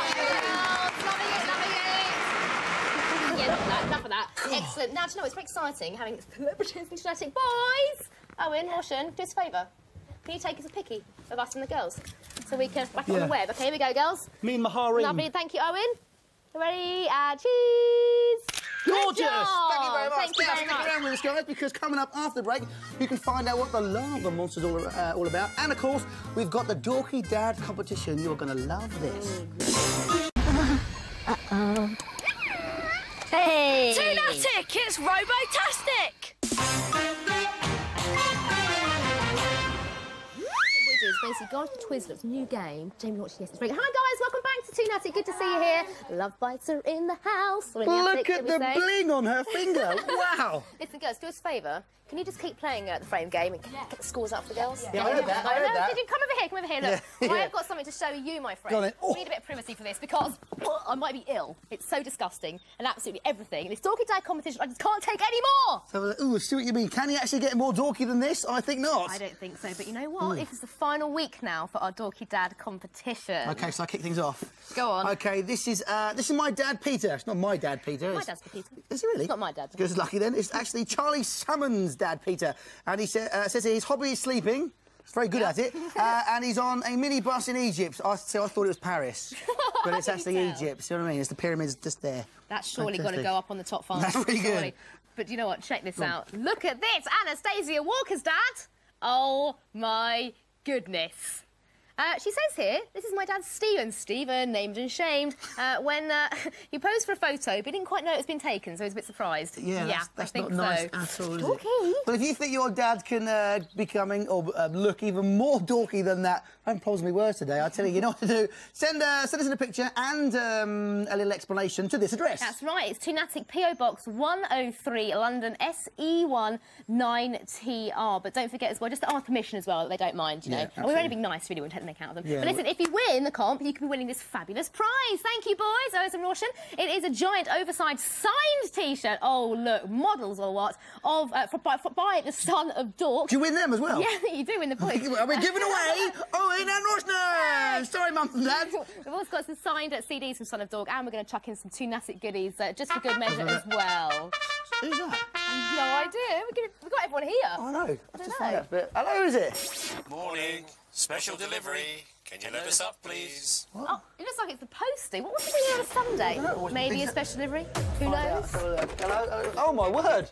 Yeah, enough of that, enough of that. Excellent. Now, do you know, it's very exciting having celebrities and Toonattik boys. Owen, Roshan, do us a favour. Can you take us a picky of us and the girls? So we can wrap it on Yeah. the web. OK, here we go, girls. Me and Maharim. Lovely. Thank you, Owen. Ready? And cheese. Gorgeous! Good job. Thank you very much. Thank you now, very stick much. around with us, guys, because coming up after the break, you can find out what the Lava Monster's all, uh, all about. And, of course, we've got the Dorky Dad competition. You're going to love this. Uh-oh. Hey! Toonattik, it's Robotastic! What we do is basically go on to Twizzlers, new game. Jamie watched it yesterday. Hi guys, welcome back to Toonattik. Good to see you here. Love bites are in the house. Or in the Look attic, at shall we the say. bling on her finger. Wow. Listen, girls, do us a favour. Can you just keep playing uh, the frame game and get the scores up for the girls? Yeah, I heard that, I heard know. that. Did you come over here? Come over here. Look, Yeah, I yeah. have got something to show you, my friend. Go on then. Oh. We need a bit of privacy for this because oh, I might be ill. It's so disgusting and absolutely everything. This Dorky Dad competition, I just can't take any more. So, uh, ooh, see what you mean. Can he actually get more dorky than this? I think not. I don't think so, but you know what? Ooh. This is the final week now for our Dorky Dad competition. OK, so I kick things off. Go on. OK, this is uh, this is my dad, Peter. It's not my dad, Peter. My It's- dad's Peter. Is it really? It's not my dad. Good lucky then. It's actually Charlie Salmon's dad, Peter. And he sa uh, says his hobby is sleeping. He's very good at it. Uh, and he's on a minibus in Egypt. I, so I thought it was Paris. But it's actually tell? Egypt. See what I mean? It's the pyramids just there. That's surely got to Fantastic. go up on the top five. That's really good. Surely. But you know what? Check this Go on. out. Look at this. Anastasia Walker's dad. Oh, my goodness. Uh, she says here, this is my dad, Stephen. Stephen, named and shamed. Uh, when uh, he posed for a photo, but didn't quite know it was been taken, so he was a bit surprised. Yeah, that's, that's I think not nice so. at all, is Okay. it? Well, if you think your dad can uh, be coming or uh, look even more dorky than that, I'm problems with my words today. I tell you, you know what to do. Send, uh, send us in a picture and um, a little explanation to this address. That's right. It's Toonattik P O Box one oh three, London, S E one nine T R. But don't forget as well, just to ask permission as well, that they don't mind, you Yeah, know. And we're only being nice, really, we're taking account of them. Yeah, but listen, if you win the comp, you can be winning this fabulous prize. Thank you, boys, Owen and Roshan. It is a giant, oversized, signed T-shirt. Oh, look, models or what, of uh, for, by, for, by the son of Dork. Do you win them as well? Yeah, you do win the points. Are we giving away Owen and Roshan? Sorry, Mum and Dad. We've also got some signed uh, C Ds from Son of Dog, and we're going to chuck in some Toonattik goodies uh, just for good measure as well. Who's that? No idea. We're gonna, we've got everyone here. I know. I Let's don't just know. find out a bit. Hello, who is it? Morning. Special delivery. Can you load us up, please? Oh, it looks like it's the postie. What was it doing on a Sunday? know. Maybe a special delivery? Who Find out. knows? Hello, hello. Oh, my word.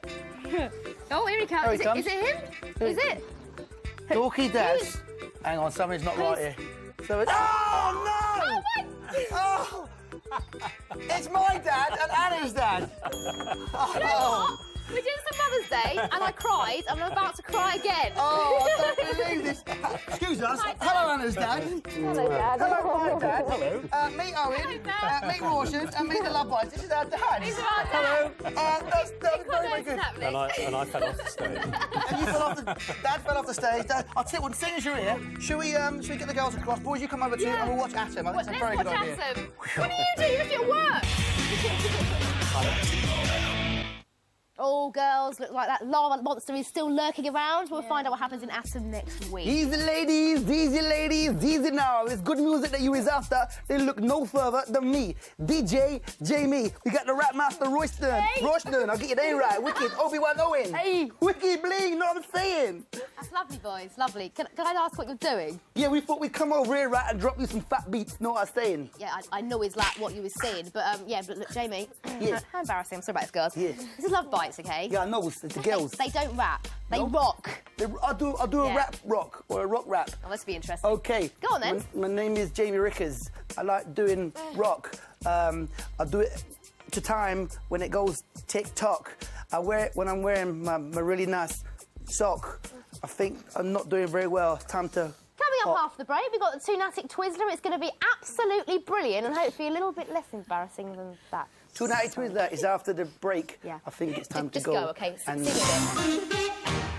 Oh, here he comes. There he is, comes. It, is it him? Who- Is it? Dorky Dad. Who's- Hang on, something's not right here. So it's... Oh, no! Oh! It's my dad and Anna's dad. Oh. We're doing some Mother's Day. yesterday, and I cried, and I'm about to cry again. Oh, I don't believe this. Excuse us. Hi, Hello, Anna's dad. Hello, Dad. Hello, my dad. Hello. Uh, meet Owen. Uh, meet Rawson, and meet the Love Bites. This is our dad. These are our dad. Hello. Uh, that's, that's very, very good. And I, and I fell off the stage. And you fell off the... Dad fell off the stage. Dad, I'll tell you what, seeing as you're here, should we, um, should we get the girls across? Boys, you come over too, Yeah. and we'll watch Atom. I think What, it's a let's very watch good idea. Atom. What do you do? You're at work. Oh, girls, look like that lava monster is still lurking around. We'll find out what happens in Atom next week. Easy ladies, easy ladies, easy now. It's good music that you is after. They look no further than me, D J Jamie. We got the rap master Royston. Hey. Royston, I'll get your name right. Wicked Obi-Wan Owen. Hey. Wicked Bling, know what I'm saying? That's lovely, boys, lovely. Can, can I ask what you're doing? Yeah, we thought we'd come over here, right, and drop you some fat beats. Know what I'm saying? Yeah, I, I know it's like what you were saying, but um, yeah, but look, Jamie. Yeah. How embarrassing. I'm sorry about this, girls. Yeah. This is Love Bites, okay? Yeah, I know. It's the girls. They don't rap. They No? rock. They, I do, I do a Yeah. rap rock or a rock rap. Oh, must be interesting. Okay. Go on, then. My, my name is Jamie Rickers. I like doing rock. Um, I do it to time when it goes tick-tock. I wear it when I'm wearing my, my really nice sock. I think I'm not doing very well. Time to... Coming up after the break, we've got the Toonattik Twizzler. It's going to be absolutely brilliant and hopefully a little bit less embarrassing than that. Toonattik Twizzler is after the break. Yeah. I think it's time Just to go. go, okay? And... Sing with it.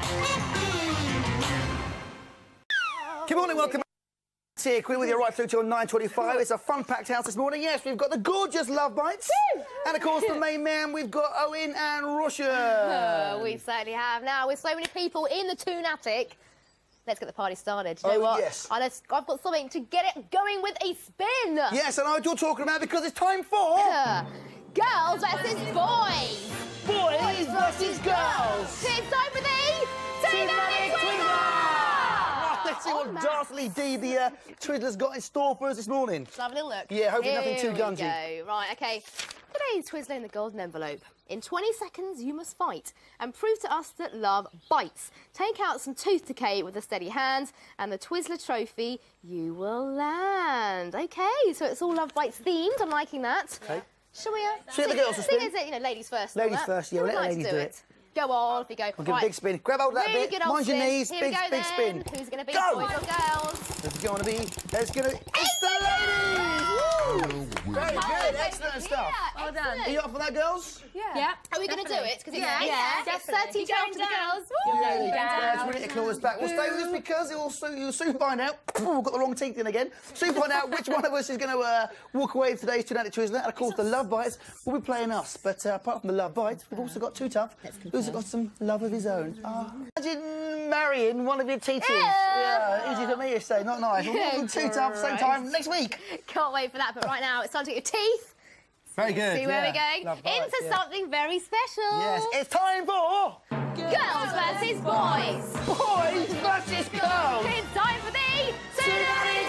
Good morning, welcome. Here, Queen, with you right through till nine twenty-five. It's a fun-packed house this morning. Yes, we've got the gorgeous Love Bites. Woo! And, of course, the main man, we've got Owen and Russia. Uh, we certainly have. Now, with so many people in the Toonattik, let's get the party started. Do you know Oh, what? yes. I know, I've got something to get it going with a spin. Yes, I know what you're talking about because it's time for... Uh, girls versus boys. Boys versus girls. It's time for the Toonattik Twizzler. Right, let's see what Oh, man. Darsley D, the uh, Twizzler's got in store for us this morning. Let's have a little look. Yeah, hopefully nothing Here too gungy. we go. Right, OK. Today's Twizzler in the golden envelope. In twenty seconds, you must fight and prove to us that love bites. Take out some tooth decay with a steady hand, and the Twizzler trophy you will land. OK, so it's all Love Bites themed. I'm liking that. OK. Shall we? Uh, Shall we get the girls to sing spin? as it, you know, ladies first. and all Ladies that. first, yeah, Who we'll would let the like to ladies do do it? it. Go on, off you go. We'll give right. a big spin. Grab hold of that really bit. good old Mind your spin. knees. Here Big, we go, big then. spin. Who's going to be Go. boys or girls? There's going to be... There's going to... It's the ladies! Woo! Very good. Excellent stuff. Well done. Are you up for that, girls? Yeah. yeah. Are we going to do it? Because it's, Yeah. it's, Yeah, it's thirteen twelve to the girls. Yeah, Woo! yeah, it's really to claw us back. We'll stay with us because you'll soon, you'll soon find out. Oh, we've got the wrong teeth in again. Soon find out which one of us is going to uh, walk away with today's Toonattik Twizzler. And of course, the Love Bites will be playing us. But uh, apart from the Love Bites, we've also got Too Tough, who's got some love of his own. Oh. Imagine marrying one of your teachers. Yeah. yeah, easy for me to say, not nice. We'll walk Too Tough same time next week. Can't wait for that. But right now, it's time to get your teeth. Very good. See where yeah. we're going? Love Bites, Into yeah. something very special. Yes, it's time for... Girls versus boys. Boys versus girls. It's time for the Toonattik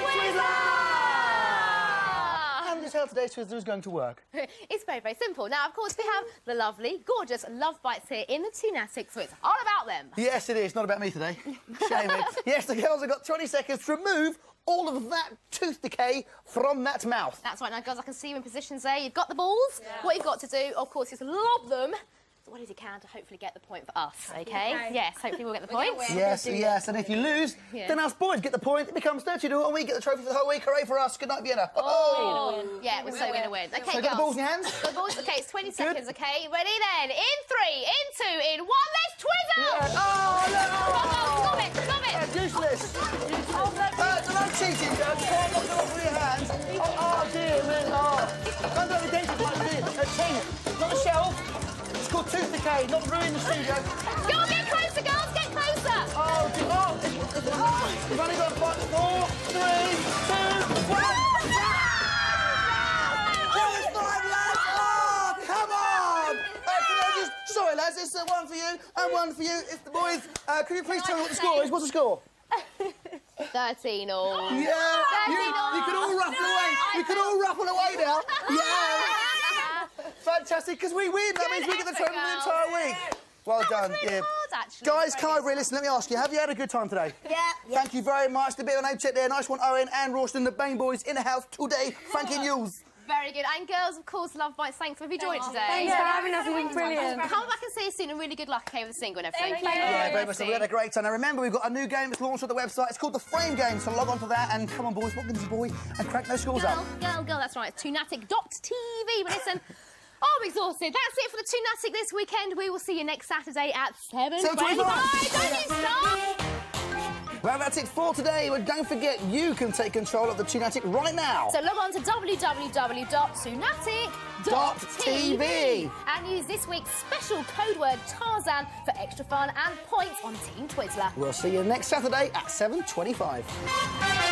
Twizzler. How does how today's Twizzler is going to work? It's very, very simple. Now, of course, we have the lovely, gorgeous Love Bites here in the Toonattik, so it's all about them. Yes, it is. Not about me today. Shame it. Yes, the girls have got twenty seconds to remove all of that tooth decay from that mouth. That's right. Now, girls, I can see you in positions there. You've got the balls. Yeah. What you've got to do, of course, is lob them as well as you can to hopefully get the point for us, OK? Okay. Yes, hopefully we'll get the point. Yes, yes, and if you lose, Yeah. then us boys get the point. It becomes thirty to and we get the trophy for the whole week. Hooray for us. Good night, Vienna. Oh, yeah, we're so going to win. OK, So you got the balls in your hands? Got the balls. OK, it's twenty seconds, OK? Ready then? In three, in two, in one, let's twizzle! Yeah. Oh, look! Oh, stop it, stop it! That's useless. Oh, that's uh, not cheating, girls. You can't knock them off with your hands. Oh, oh dear, man. Oh. Don't do the dentist like this. A teeth, not a shelf. It's called tooth decay, not ruin the studio. Go on, get closer, girls, get closer! Oh, dear. Oh, it's, it's, oh. We've only got five, four, three, two, one. There's five lads. Oh, come on. Uh, can I just, sorry, lads, it's uh, one for you and one for you. It's the boys. Uh, can you please tell me what the score is? What's the score? thirteen all. Yeah, you, thirteen all. you can all ruffle away. You can all ruffle away now. Yeah. Fantastic, because we win. That means we get the trophy for the entire week. Well That done. was really yeah. hard, actually. Guys, come over here. Listen, let me ask you, have you had a good time today? Yeah. Thank you very much. The bit of a name check there. Nice one, Owen and Ralston, the Bain boys in the house today. Thanking yous. Very good. And girls, of course, love bites. Thanks for enjoying it today. Thanks for having us. It's been brilliant. Come back and see us soon, and really good luck, okay, with the single and everything. Thank you. Yeah, very much so. We had a great time. Now, remember, we've got a new game that's launched on the website. It's called the Frame Game, so log on to that and come on, boys, walk into the boy and crack those scores Girl, up. girl, girl, that's right. Toonattik dot T V. But listen, oh, I'm exhausted. That's it for the Toonattik this weekend. We will see you next Saturday at seven twenty-five. Don't you stop! Well, that's it for today. But don't forget, you can take control of the Toonattik right now. So log on to w w w dot toonattik dot T V and use this week's special code word Tarzan for extra fun and points on Team Twizzler. We'll see you next Saturday at seven twenty-five.